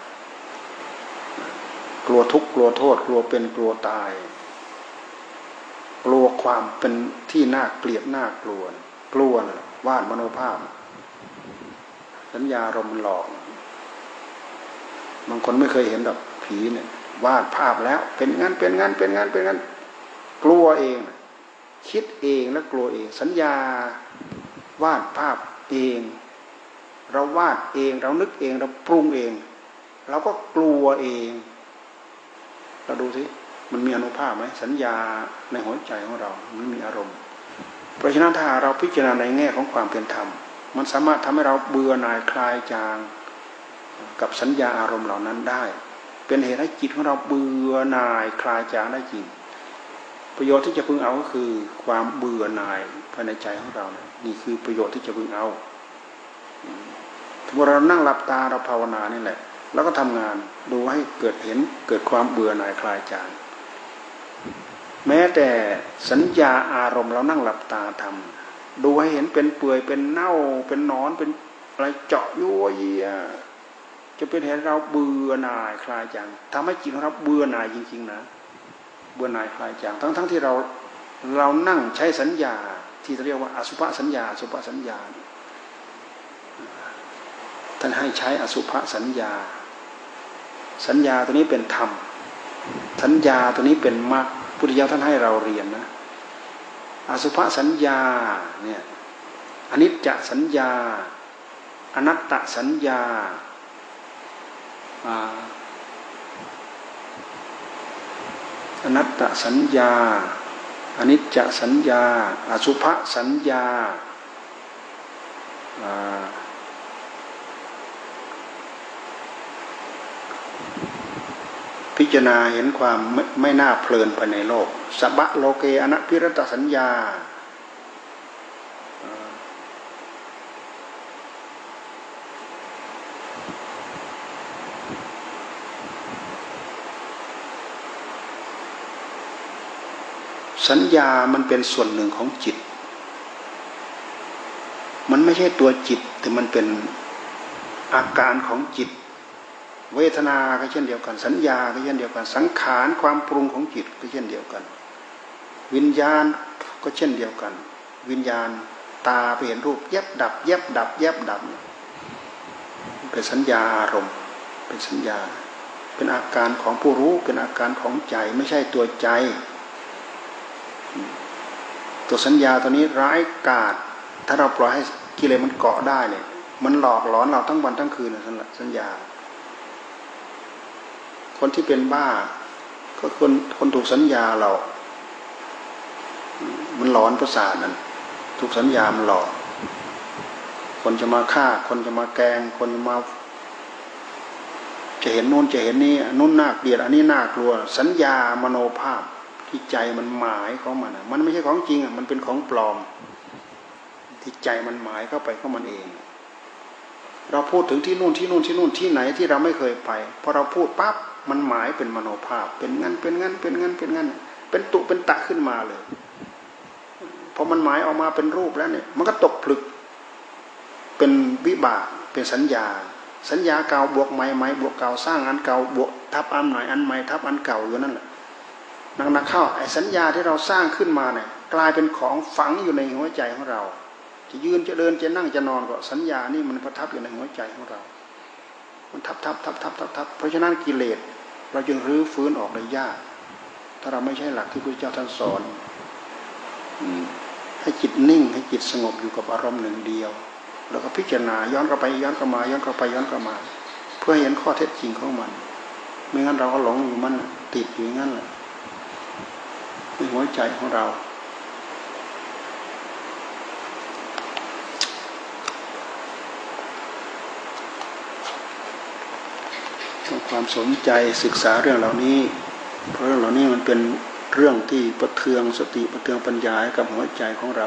กลัวทุกข์กลัวโทษกลัวเป็นกลัวตายกลัวความเป็นที่น่าเกลียดน่ากลัวกลัวนะวาดมโนภาพสัญญารมณ์หลอกบางคนไม่เคยเห็นดอกผีเนี่ยวาดภาพแล้วเป็นงั้นเป็นงั้นเป็นงั้นเป็นงั้นกลัวเองคิดเองแล้วกลัวเองสัญญาวาดภาพเองเราวาดเองเรานึกเองเราปรุงเองเราก็กลัวเองเราดูสิมันมีอานุภาพไหมสัญญาในหัวใจของเรามันมีอารมณ์เพราะฉะนั้นถ้าเราพิจารณาในแง่ของความเป็นธรรมมันสามารถทำให้เราเบื่อหน่ายคลายจางกับสัญญาอารมณ์เหล่านั้นได้เป็นเหตุให้จิตของเราเบื่อหน่ายคลายจางได้จริงประโยชน์ที่จะพึงเอาก็คือความเบื่อหน่ายภายในใจของเรานี่คือประโยชน์ที่จะพึงเอาเมื่อเรานั่งหลับตาเราภาวนานี่แหละแล้วก็ทำงานดูให้เกิดเห็นเกิดความเบื่อหน่ายคลายจางแม้แต่สัญญาอารมณ์เรานั่งหลับตาทำดูให้เห็นเป็นเปื่อยเป็นเน่าเป็นหนอนเป็นอะไรเจาะยั่วเยียจะเป็นเหตุเราเบื่อหน่ายคลายจางทำให้จิตของเราเบื่อหน่ายจริงๆนะเบื่อหน่ายคลายจางทั้งที่เรานั่งใช้สัญญาที่เรียกว่าอสุภสัญญาอสุภสัญญาท่านให้ใช้อสุภสัญญาสัญญาตัวนี้เป็นธรรมสัญญาตัวนี้เป็นมรรคพุทธเจ้าท่านให้เราเรียนนะอสุภสัญญาเนี่ยอนิจจสัญญาอนัตตสัญญาอนัตตสัญญาอนิจจสัญญาอสุภสัญญาพิจารณาเห็นความไม่น่าเพลินภายในโลกสัพพะโลเกอนัพพิรตสัญญาสัญญามันเป็นส่วนหนึ่งของจิตมันไม่ใช่ตัวจิตแต่มันเป็นอาการของจิตเวทนาก็เช่นเดียวกันสัญญาก็เช่นเดียวกันสังขารความปรุงของจิตก็เช่นเดียวกันวิญญาณก็เช่นเดียวกันวิญญาณตาไปเห็นรูปแยบดับแยบดับแยบดับเป็นสัญญาอารมณ์เป็นสัญญาเป็นอาการของผู้รู้เป็นอาการของใจไม่ใช่ตัวใจตัวสัญญาตัวนี้ร้ายกาจถ้าเราปล่อยให้กิเลสมันเกาะได้เนี่ยมันหลอกหลอนเราทั้งวันทั้งคืนนะสัญญาคนที่เป็นบ้าก็คนถูกสัญญาเรามันหลอนประสาทนั่นถูกสัญญามันหลอกคนจะมาฆ่าคนจะมาแกล้งคนมาจะเห็นนู่นจะเห็นนี่นู่นน่าเกลียดอันนี้น่ากลัวสัญญามโนภาพที่ใจมันหมายของมันมันไม่ใช่ของจริงมันเป็นของปลอมที่ใจมันหมายเข้าไปของมันเองเราพูดถึงที่นู่นที่นู่นที่นู่นที่ไหนที่เราไม่เคยไปพอเราพูดปั๊บมันหมายเป็นมโนภาพเป็นงั้นเป็นงั้นเป็นงั้นเป็นงั้นเป็นตุเป็นตะขึ้นมาเลยพอมันหมายออกมาเป็นรูปแล้วเนี่ยมันก็ตกผลึกเป็นวิบากเป็นสัญญาสัญญาเก่าบวกใหม่ใหม่บวกเก่าสร้างอันเก่าบวกทับอันใหม่อันใหม่ทับอันเก่าอยู่นั่นแหละนักเข้าไอ้สัญญาที่เราสร้างขึ้นมาเนี่ยกลายเป็นของฝังอยู่ในหัวใจของเราจะยืนจะเดินจะนั่งจะนอนก็สัญญานี่มันประทับอยู่ในหัวใจของเรามันทับเพราะฉะนั้นกิเลสเราจึงรื้อฟื้นออกได้ยากถ้าเราไม่ใช่หลักที่พระเจ้าท่านสอนให้จิตนิ่งให้จิตสงบอยู่กับอารมณ์หนึ่งเดียวแล้วก็พิจารณาย้อนกลับไปย้อนกลับมาย้อนกลับไปย้อนกลับมาเพื่อเห็นข้อเท็จจริงของมันไม่งั้นเราก็หลงอยู่มันติดอยู่งั้นแหละในหัวใจของเราความสนใจศึกษาเรื่องเหล่านี้เพราะเรื่องเหล่านี้มันเป็นเรื่องที่ประเทืองสติประเทืองปัญญาให้กับหัวใจของเรา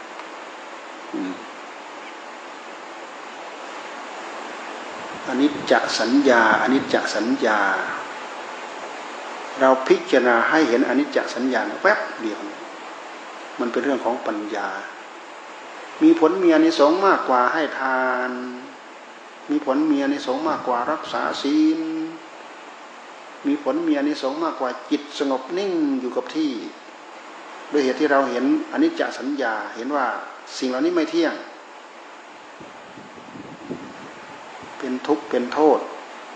อนิจจสัญญาอนิจจสัญญาเราพิจารณาให้เห็นอนิจจสัญญาแวบเดียวมันเป็นเรื่องของปัญญามีผลมีอานิสงส์มากกว่าให้ทานมีผลมีอานิสงส์มากกว่ารักษาศีลมีผลมีอานิสงส์มากกว่าจิตสงบนิ่งอยู่กับที่โดยเหตุที่เราเห็นอนิจจสัญญาเห็นว่าสิ่งเหล่านี้ไม่เที่ยงเป็นทุกข์เป็นโทษ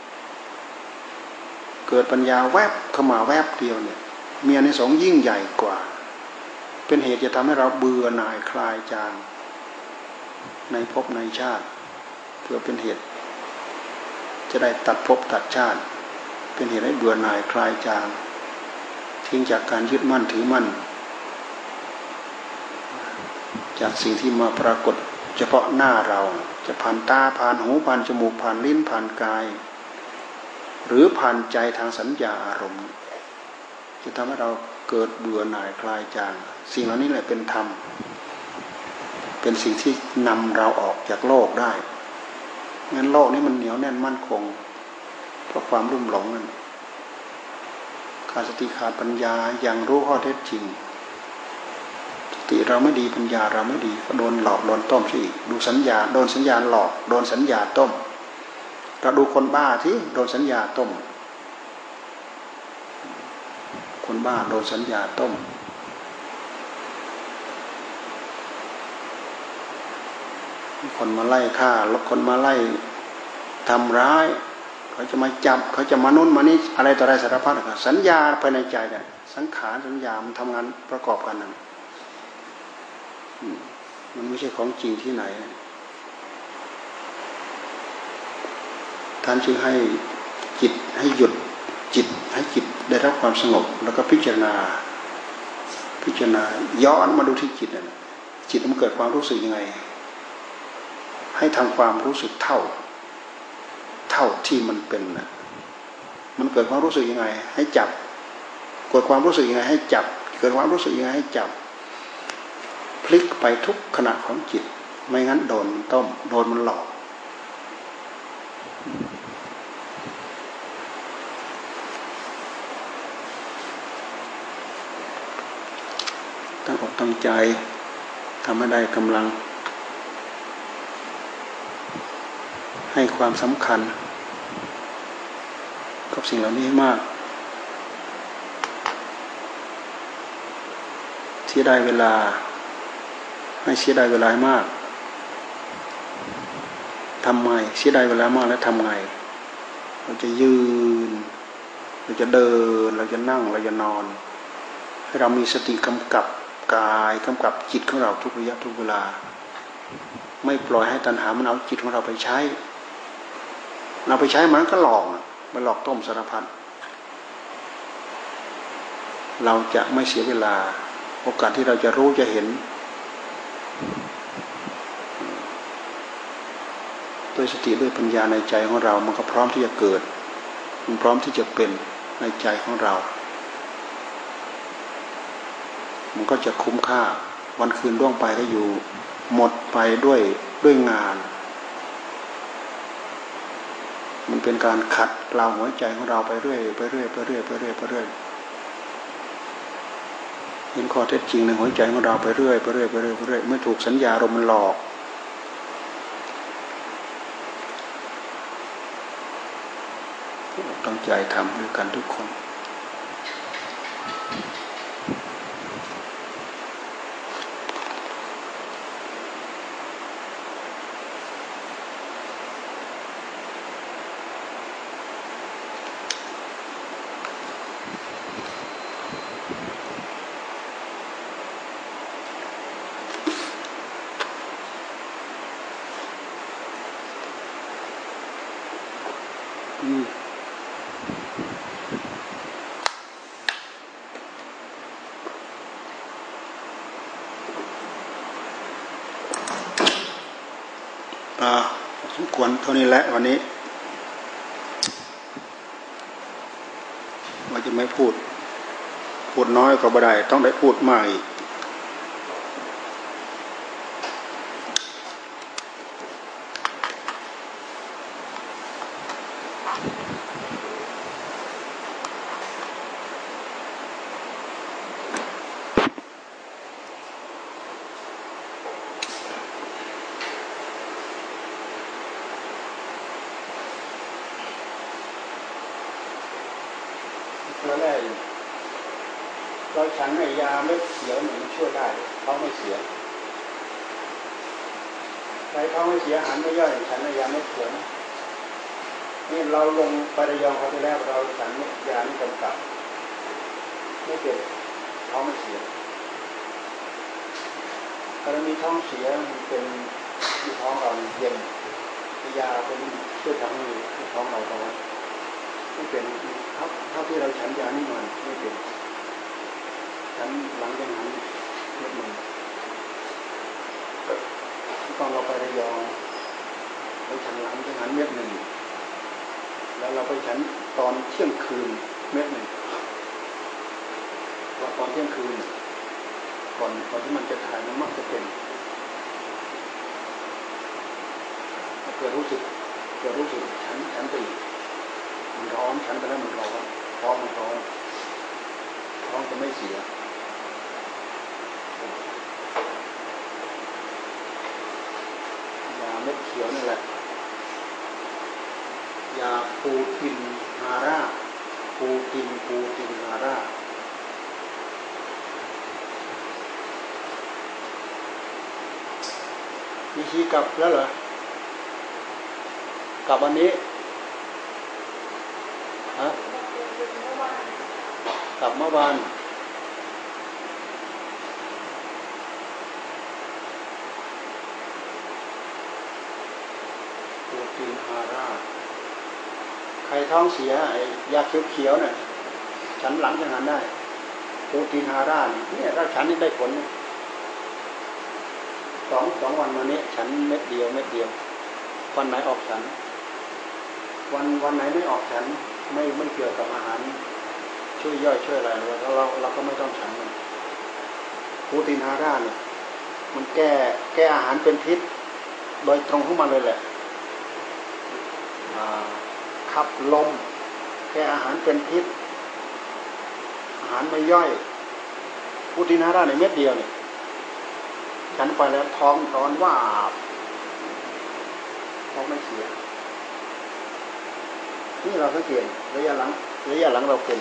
เกิดปัญญาแวบเข้ามาแวบเดียวเนี่ยมีอานิสงส์ยิ่งใหญ่กว่าเป็นเหตุจะทำให้เราเบื่อหน่ายคลายจางในภพในชาติเพื่อเป็นเหตุจะได้ตัดภพตัดชาติเป็นเหตุให้เบื่อหน่ายคลายจางทิ้งจากการยึดมั่นถือมั่นจากสิ่งที่มาปรากฏเฉพาะหน้าเราจะผ่านตาผ่านหูผ่านจมูกผ่านลิ้นผ่านกายหรือผ่านใจทางสัญญาอารมณ์จะทำให้เราเกิดเบื่อหน่ายคลายจางสิ่งเหล่านี้แหละเป็นธรรมเป็นสิ่งที่นำเราออกจากโลกได้งั้นโลกนี้มันเหนียวแน่นมั่นคงเพราะความรุ่มหลงนั่นขาดสติขาดปัญญาอย่างรู้ข้อเท็จจริงสติเราไม่ดีปัญญาเราไม่ดีก็โดนหลอกโดนต้มซะอีกดูสัญญาโดนสัญญาหลอกโดนสัญญาต้มเราดูคนบ้าที่โดนสัญญาต้มคนบ้าโดนสัญญาต้มคนมาไล่ฆ่าคนมาไล่ทำร้ายเขาจะมาจับเขาจะมานุ่นมานี่อะไรต่ออะไรสารพัดสัญญาภายในใจเนี่ยสังขารสัญญามันทำงานประกอบกันนั่นมันไม่ใช่ของจริงที่ไหนท่านจึงให้จิตให้หยุดจิตให้จิตได้รับความสงบแล้วก็พิจารณาย้อนมาดูที่จิตนั่นจิตมันเกิดความรู้สึกยังไงให้ทำความรู้สึกเท่าที่มันเป็นนะมันเกิดความรู้สึกยังไงให้จับเกิดความรู้สึกยังไงให้จับเกิดความรู้สึกยังไงให้จับพลิกไปทุกขณะของจิตไม่งั้นโดนมันต้มโดนมันหลอกตั้งอกตั้งใจทำให้ได้กำลังให้ความสำคัญกับสิ่งเหล่านี้มากเสียดายเวลาให้เสียดายเวลามากทำไงเสียดายเวลามากแล้วทำไงเราจะยืนเราจะเดินเราจะนั่งเราจะนอนให้เรามีสติกำกับกายกำกับจิตของเราทุกระยะทุกเวลาไม่ปล่อยให้ตัณหามันเอาจิตของเราไปใช้เราไปใช้มันก็หลอกมันหลอกต้มสารพัดเราจะไม่เสียเวลาโอกาสที่เราจะรู้จะเห็นด้วยสติด้วยปัญญาในใจของเรามันก็พร้อมที่จะเกิดมันพร้อมที่จะเป็นในใจของเรามันก็จะคุ้มค่าวันคืนล่วงไปก็อยู่หมดไปด้วยงานมันเป็นการขัดเกลาหัวใจของเราไปเรื่อยเห็นข้อเท็จจริงในหัวใจของเราไปเรื่อยไม่ถูกสัญญาอารมณ์มันหลอกตั้งใจทำด้วยกันทุกคนสมควรเท่านี้แหละวันนี้ว่าจะไม่พูดพูดน้อยก็บ่ได้ต้องได้พูดมากอีกตัวแรกเราฉันในยาเม็ดเขียวมันช่วยได้เขาไม่เสียใครเขาไม่เสียหันไม่ย่อยฉันในยาเม็ดเขียวนะนี่เราลงไประยองเขาไปแล้วเราฉันยานี่กำกับไม่เป็นเขาไม่เสียกรณีท้องเสียมันเป็นที่ท้องเราเย็นยาเป็นช่วยทำให้ท้องเราร้อนไม่เป็นเท่าที่เราฉันยานี่มันไม่เป็นฉันหลังจากนั้นนิดหนึ่งตอนเราไประยองเราฉันหลังจากนั้นเม็ดหนึ่งแล้วเราไปฉันตอนเที่ยงคืนเม็ดหนึ่งว่าตอนเที่ยงคืนก่อนที่มันจะถ่ายมันมักจะเป็นเกิดรู้สึกฉันไปอีกมันร้อนฉันไปแล้วมันร้อนท้องมันร้อนท้องจะไม่เสียยาเม็ดเขียวนี่แหละยาปูตินฮาร่าปูตินฮาร่ามีชีกลับแล้วเหรอกลับวันนี้ฮะกลับเมื่อวานปูตินฮาร่าใครท้องเสียไอ้ยาเขียวๆน่ะฉันหลังจากนั้นได้ปูตินฮาร่าเนี่ยถ้าฉันนี่ได้ผลสองวันมานี้ฉันเม็ดเดียววันไหนออกฉันวันไหนไม่ออกฉันไม่เกี่ยวกับอาหารช่วยย่อยช่วยอะไรเราก็ไม่ต้องฉันมันปูตินฮาร่าเนี่ยมันแก้อาหารเป็นพิษโดยตรงของมันเลยแหละขับลมแก้อาหารเป็นพิษอาหารไม่ย่อยปูตินฮาร่าในเม็ดเดียวเนี่ยฉันไปแล้วท้องร้อนว่าท้องไม่เสียนี่เราสังเกตระยะหลังเราเป็น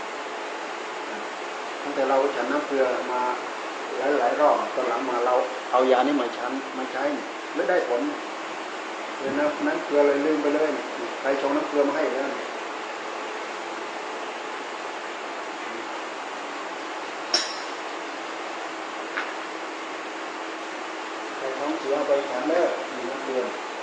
ตั้งแต่เราฉันน้ำเกลือมาหลายรอบตอนหลังมาเราเอายานี้มาใช้ไม่ได้ผลเลยน้ำเกลือเลยลืมไปเลยใครชงน้ำเกลือมาให้แล้วใครท้องเสียไปฉันเลิกมีน้ำเกลือ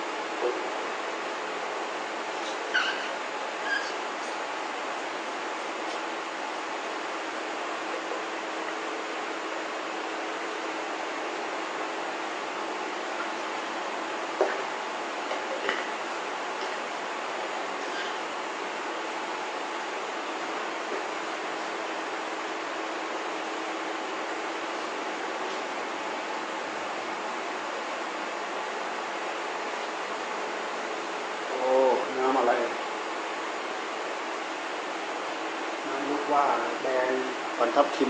ว่าแดงปันทับทิม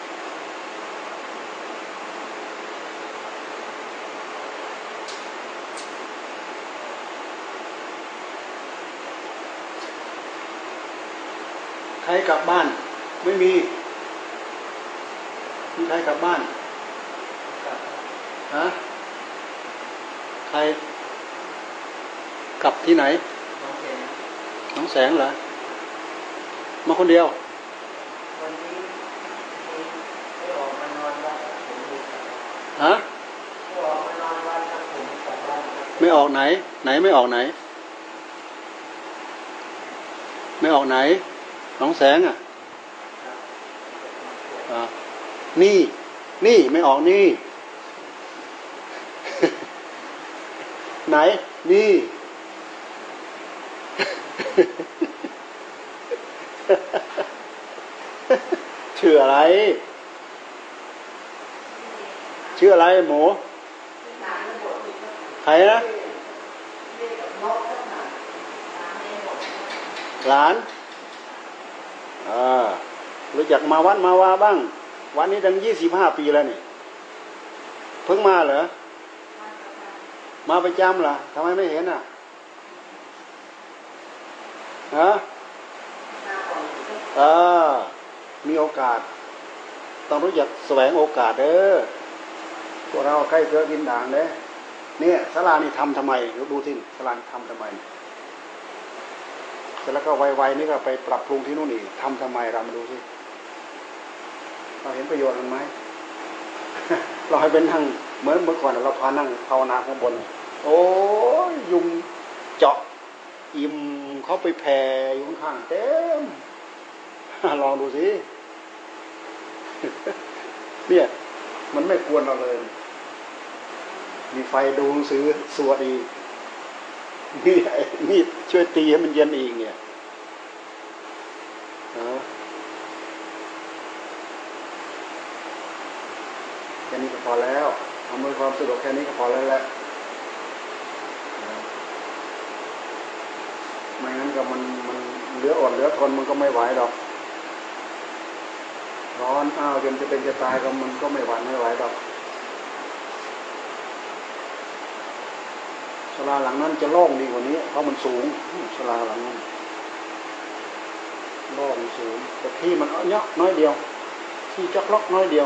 ใครกลับบ้านไม่มีใครกลับบ้านฮะใครกลับที่ไหนน้องแสงเหรอมาคนเดียวฮะไม่ออกไหนไม่ออกไหนไม่ออกไหนน้องแสงอ่ะนี่ไม่ออกนี่ ไหนนี่ชื่ออะไรชื่ออะไรหมูใครนะหลานรู้จักมาวัดมาวาบ้างวันนี้ตั้ง25 ปีแล้วนี่เพิ่งมาเหรอมาประจำเหรอทำไมไม่เห็นอ่ะฮะมีโอกาสต้องรู้จักแสวงโอกาสเด้อพวกเราใกล้เกิดดินด่างเด้เนี่ยศาลานี่ทำทำไมดูที่ศาลาทำทำไมเสร็จแล้วก็ไวๆนี่ก็ไปปรับปรุงที่นู่นอีกทำทำไมเรามาดูสิเราเห็นประโยชน์มันไหมเราให้เป็นนั่งเหมือนเมื่อก่อนเราพานั่งภาวนาข้างบนโอ้ยยุงเจาะอิ่มเขาไปแผ่อยู่ข้างๆเต็มลองดูสิเนี่ยมันไม่ควรเราเลยมีไฟดูหนังสือสวดอีกนี่ช่วยตีให้มันเย็นอีกเนี่ยแค่นี้ก็พอแล้วอำนวยความสะดวกแค่นี้ก็พอแล้วแหละไม่งั้นก็มันเหลืออ่อนเหลือทนมันก็ไม่ไหวหรอกร้อนอ้าวจนจะเป็นจะตายก็มันก็ไม่ไหวหรอกศาลาหลังนั้นจะโล่งดีกว่านี้เพราะมันสูงศาลาหลังนั้นโล่งสูงแต่ที่มันเนาะน้อยเดียวที่จักล็อกน้อยเดียว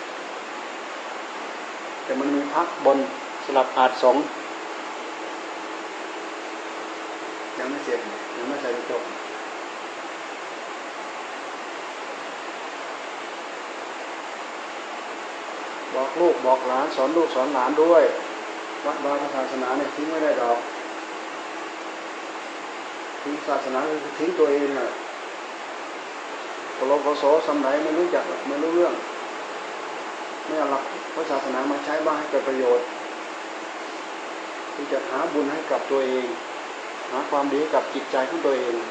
แต่มันมีพักบนสลับอาจสองยังไม่เสร็จยังไม่ใส่จบบอกลูกบอกหลานสอนลูกสอนหลานด้วยวัดวาศาสนาเนี่ยทิ้งไม่ได้ดอกทิ้งศาสนาคือทิ้งตัวเองน่ะโลกโสสมัยไม่รู้จักไม่รู้เรื่องไม่เอาหลักพระศาสนามาใช้บ้างให้เกิดประโยชน์ที่จะหาบุญให้กับตัวเองหาความดีกับจิตใจของตัวเอง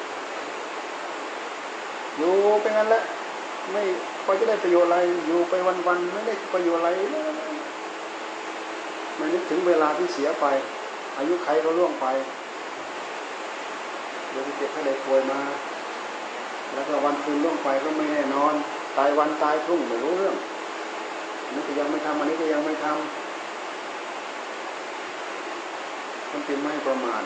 อยู่เป็นงั้นแหละไม่พอจะได้ประโยชน์อะไรอยู่ไปวันๆไม่ได้ประโยชน์อะไรไม่นึกถึงเวลาที่เสียไปอายุใครก็ล่วงไปเดี๋ยวเจ็บให้ได้ป่วยมาแล้วก็วันคืนล่วงไปก็ไม่แน่นอนตายวันตายพรุ่งไม่รู้เรื่องนี่ก็ยังไม่ทำอันนี้ก็ยังไม่ทำมันเป็นไม่ประมาท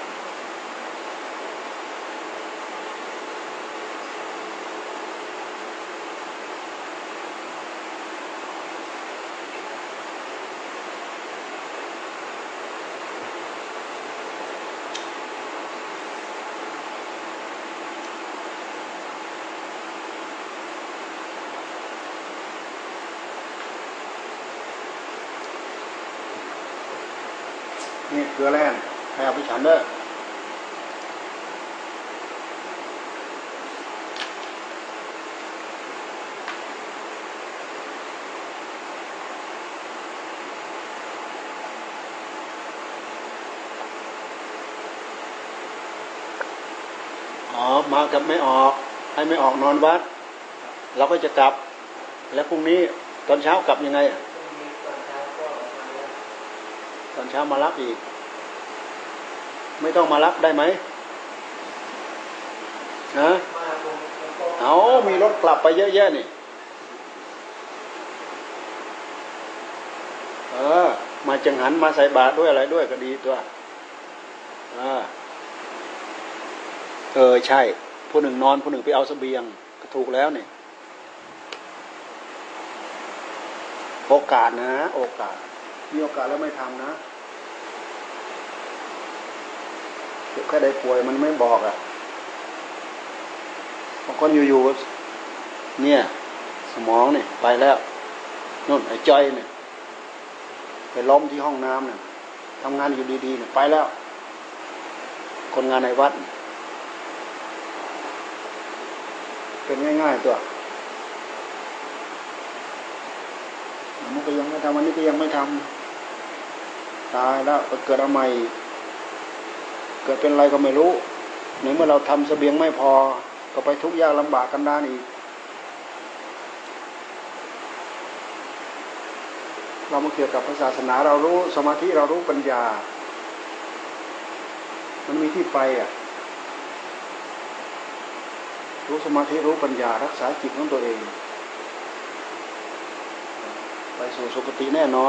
นี่เกลือแร่ให้เอาไปฉันเด้อมากับไม่ออกให้ไม่ออกนอนวัดเราก็จะกลับแล้วพรุ่งนี้ตอนเช้ากลับยังไงตอนเช้ามารับอีกไม่ต้องมารับได้ไหมฮะเอามีรถกลับไปเยอะแยะนี่มาจังหันมาใส่บาตรด้วยอะไรด้วยก็ดีตัวใช่ผู้หนึ่งนอนผู้หนึ่งไปเอาเสบียงก็ถูกแล้วเนี่ยโอกาสนะโอกาสมีโอกาสแล้วไม่ทำนะแค่ได้ป่วยมันไม่บอกอ่ะบางคนอยู่ๆเนี่ยสมองเนี่ยไปแล้วนู่นไอ้จ้อยเนี่ยไปล้มที่ห้องน้ำเนี่ยทำงานอยู่ดีๆเนี่ยไปแล้วคนงานในวัดเป็นง่ายๆตัวมันก็ยังไม่ทำวันนี้ก็ยังไม่ทำตายแล้วเกิดเอาใหม่เกิดเป็นอะไรก็ไม่รู้ในเมื่อเราทำเสบียงไม่พอก็ไปทุกข์ยากลำบากกันด้านอีกเรามาเกี่ยวกับศาสนาเรารู้สมาธิเรารู้ปัญญามันมีที่ไปรู้สมาธิรู้ปัญญารักษาจิตของตัวเองไปสู่สุคติแน่นอน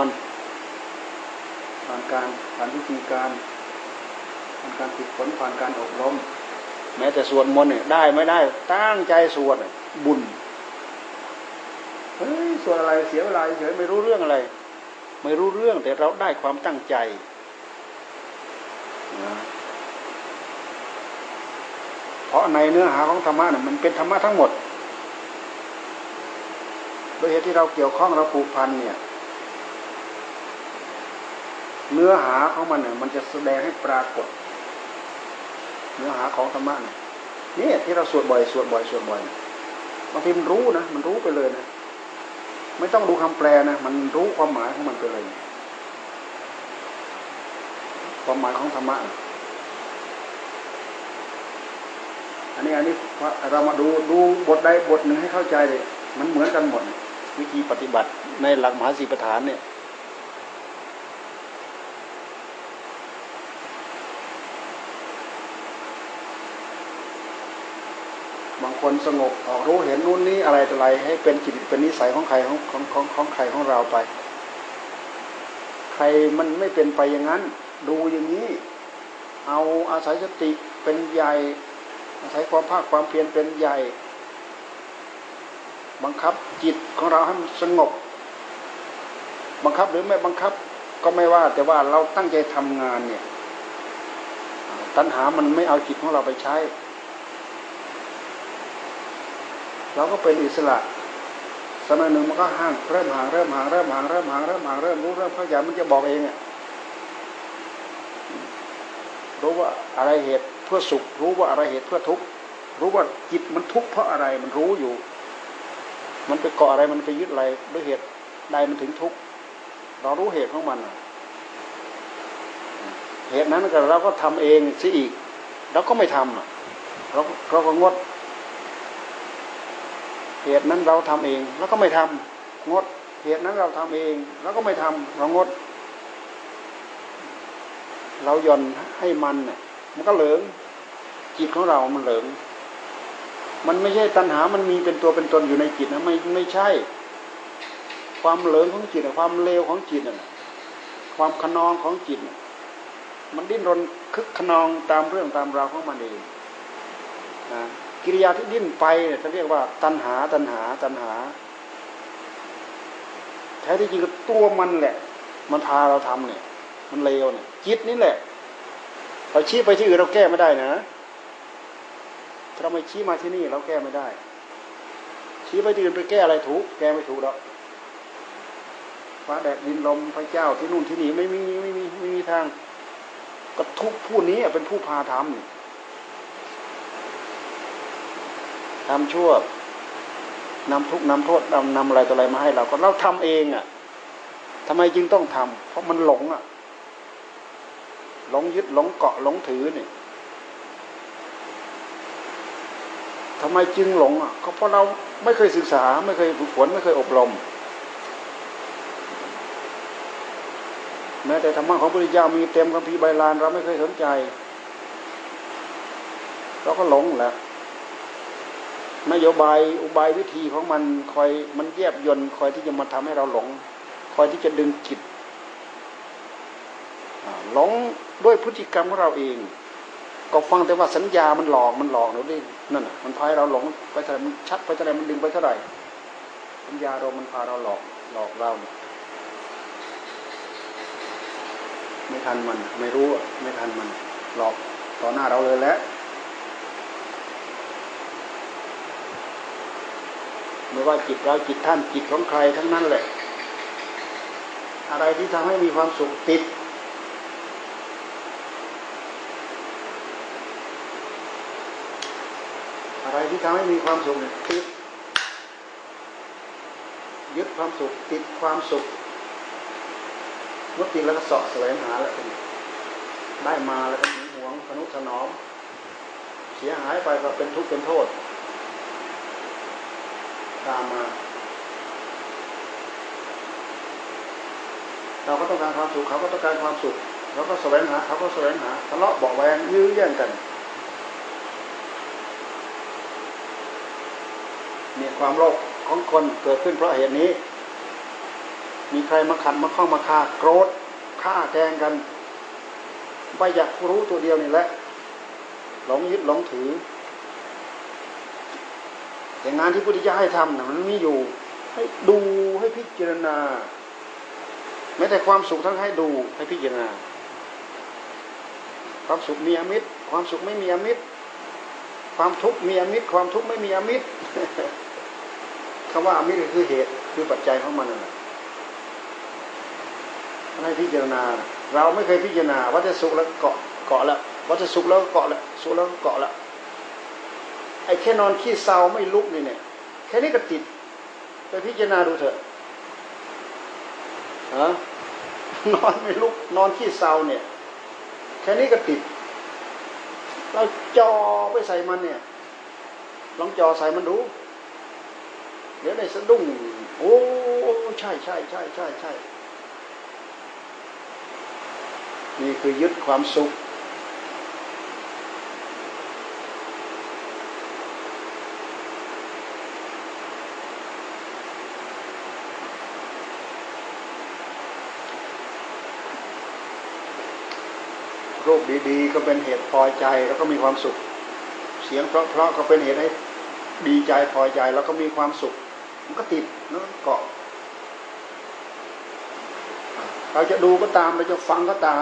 ผ่านวิธีการฝึกฝนผ่านการอบรมแม้แต่สวดมนต์เนี่ยได้ไม่ได้ตั้งใจสวดบุญเฮ้ยสวดอะไรเสียเวลาเฉยไม่รู้เรื่องอะไรไม่รู้เรื่องแต่เราได้ความตั้งใจนะเพราะในเนื้อหาของธรรมะเนี่ยมันเป็นธรรมะทั้งหมดโดยเหตุที่เราเกี่ยวข้องเราผูกพันเนี่ยเนื้อหาของมันเนี่ยมันจะแสดงให้ปรากฏเนื้อหาของธรรมะเนี่ยนี่ที่เราสวดบ่อยบางทีมันรู้นะมันรู้ไปเลยนะไม่ต้องดูคำแปลนะมันรู้ความหมายของมันไปเลยความหมายของธรรมะอันนี้เรามาดูบทใดบทหนึ่งให้เข้าใจเลยมันเหมือนกันหมดวิธีปฏิบัติในหลักมหาสีปฐานเนี่ยบางคนสงบออกรู้เห็นนู่นนี่อะไรต่ออะไรให้เป็นจิตเป็นนิสัยของใครของใครของเราไปใครมันไม่เป็นไปอย่างนั้นดูอย่างนี้เอาอาศัยสติเป็นใหญ่อาศัยความภาคความเพียรเป็นใหญ่บังคับจิตของเราให้มันสงบบังคับหรือไม่บังคับก็ไม่ว่าแต่ว่าเราตั้งใจทำงานเนี่ยตัณหามันไม่เอาจิตของเราไปใช้เราก็เป็นอิสระสมัยหนึ่งมันก็ห่างเริ่มรู้เริ่มเข้าใจมันจะบอกเองรู้ว่าอะไรเหตุเพื่อสุขรู้ว่าอะไรเหตุเพื่อทุกข์รู้ว่าจิตมันทุกข์เพราะอะไรมันรู้อยู่มันไปเกาะอะไรมันไปยึดอะไรด้วยเหตุใดมันถึงทุกข์เรารู้เหตุของมันเหตุนั้นเราก็ทำเองซิอีกเราก็ไม่ทำเราก็งดเหตุนั้นเราทำเองแล้วก็ไม่ทำงดเหตุนั้นเราทำเองแล้วก็ไม่ทำเรางดเราหย่อนให้มันเนี่ยมันก็เหลิงจิตของเรามันเหลิงมันไม่ใช่ตัณหามันมีเป็นตัวเป็นตนอยู่ในจิตนะไม่ใช่ความเหลิงของจิตความเลวของจิตความขนองของจิตมันดิ้นรนคึกขนองตามเรื่องตามราวของมันเองนะกิริยาที่ดิ้นไปเนี่ยเขาเรียกว่าตัณหาแท้ที่จริงก็ตัวมันแหละมันพาเราทำเนี่ยมันเลวเนี่ยจิตนี่แหละเราชี้ไปที่อื่นเราแก้ไม่ได้นะถ้าเราไม่ชี้มาที่นี่เราแก้ไม่ได้ชี้ไปที่อื่นไปแก้อะไรถูกแก้ไม่ถูกหรอกฟ้าแดดดินลมพระเจ้าที่นู่นที่นี่ไม่มีทางก็ทุกผู้นี้เป็นผู้พาทำชั่วนำทุกข์นำโทษนำอะไรต่ออะไรมาให้เราก็เราทำเองทำไมจึงต้องทำเพราะมันหลงหลงยึดหลงเกาะหลงถือเนี่ยทำไมจึงหลงก็เพราะเราไม่เคยศึกษาไม่เคยฝึกฝนไม่เคยอบรมแม้แต่ธรรมะของพระพุทธเจ้ามีเต็มคัมภีร์ใบลานเราไม่เคยสนใจเราก็หลงแหละนโยบายอุบายวิธีของมันคอยมันแยบยลคอยที่จะมาทำให้เราหลงคอยที่จะดึงจิตหลงด้วยพฤติกรรมของเราเองก็ฟังแต่ว่าสัญญามันหลอกเราดินั่นน่ะมันพาเราหลงไปเท่าไหร่มันชักไปเท่าไหร่มันดึงไปเท่าไหร่สัญญาเรามันพาเราหลอกเราไม่ทันมันไม่รู้ไม่ทันมันหลอกต่อหน้าเราเลยแหละไม่ว่าจิตเราจิตท่านจิตของใครทั้งนั้นแหละอะไรที่ทำให้มีความสุขติดอะไรที่ทำให้มีความสุขติดยึดความสุขติดความสุขเมื่อติดแล้วก็เสาะแสวงหาแล้วได้มาแล้วก็หวงทนุถนอมเสียหายไปก็เป็นทุกข์เป็นโทษตามมาเราก็ต้องการความสุขเขาก็ต้องการความสุขเราก็แสวงหาเขาก็แสวงหาทะเลาะเบาะแวงยื้อแย่งกันเนี่ยความโลภของคนเกิดขึ้นเพราะเหตุนี้มีใครมาขัดมาข้องมาฆ่าโกรธฆ่าแกล้งกันไปอยากรู้ตัวเดียวนี่แหละหลงยึดหลงถือแต่งานที่พุทธเจ้าให้ทำนะมันมีอยู่ให้ดูให้พิจารณาแม้แต่ความสุขทั้งให้ดูให้พิจารณาความสุขมีอมิตรความสุขไม่มีอมิตรความทุกข์มีอมิตรความทุกข์ไม่มีอมิตรคำว่าอมิตรคือเหตุคือปัจจัยของมันนั่นแหละให้พิจารณาเราไม่เคยพิจารณาวัฏสุขแล้วเกาะแล้ววัฏสุขแล้วเกาะแล้วสุขแล้วเกาะแล้วไอ้แค่นอนขี้เศร้าไม่ลุกนี่เนี่ยแค่นี้ก็ติดไปพิจารณาดูเถอะนอนไม่ลุกนอนขี้เศร้าเนี่ยแค่นี้ก็ติดเราจ่อไปใส่มันเนี่ยลองจ่อใส่มันดูเดี๋ยวได้สะดุ้งโอ้ใช่ใช่ใช่ใช่ใช่นี่คือยึดความสุขรูปดีๆก็เป็นเหตุพอใจแล้วก็มีความสุขเสียงเพราะๆก็เป็นเหตุให้ดีใจพอใจแล้วก็มีความสุขมันก็ติดแล้วก็เกาะเราจะดูก็ตามเราจะฟังก็ตาม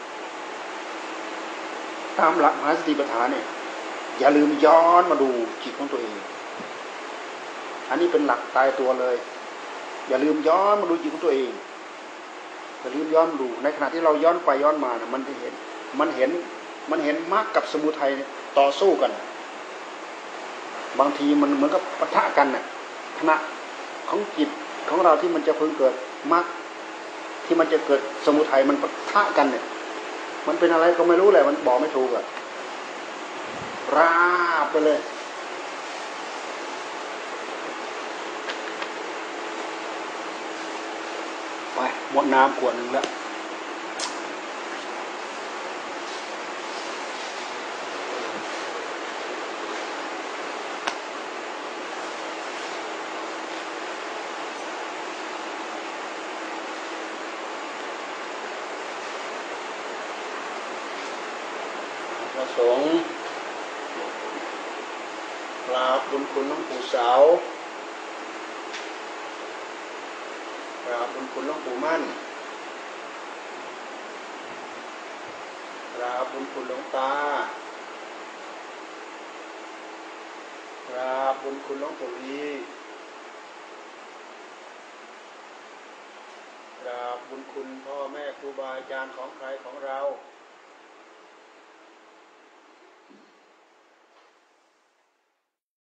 หลักมหาสติปัฏฐานเนี่ยอย่าลืมย้อนมาดูจิตของตัวเองอันนี้เป็นหลักตายตัวเลยอย่าลืมย้อนมาดูจิตของตัวเองอย่าลืมย้อนดูในขณะที่เราย้อนไปย้อนมานะมันเห็นมรรคกับสมุทัยต่อสู้กันบางทีมันเหมือนกับปะทะกันน่ะขณะของจิตของเราที่มันจะเพิ่งเกิดมรรคที่มันจะเกิดสมุทัยมันปะทะกันเนี่ยมันเป็นอะไรก็ไม่รู้แหละมันบอกไม่ถูกอะราบไปเลยไปหมดน้ำขวดหนึ่งแล้วประสงค์กราบบุญคุณหลวงปู่เสากราบบุญคุณหลวงปู่มั่นกราบบุญคุณหลวงตากราบบุญคุณหลวงปู่ลีกราบบุญคุณพ่อแม่ครูบาอาจารย์ของใครของเรา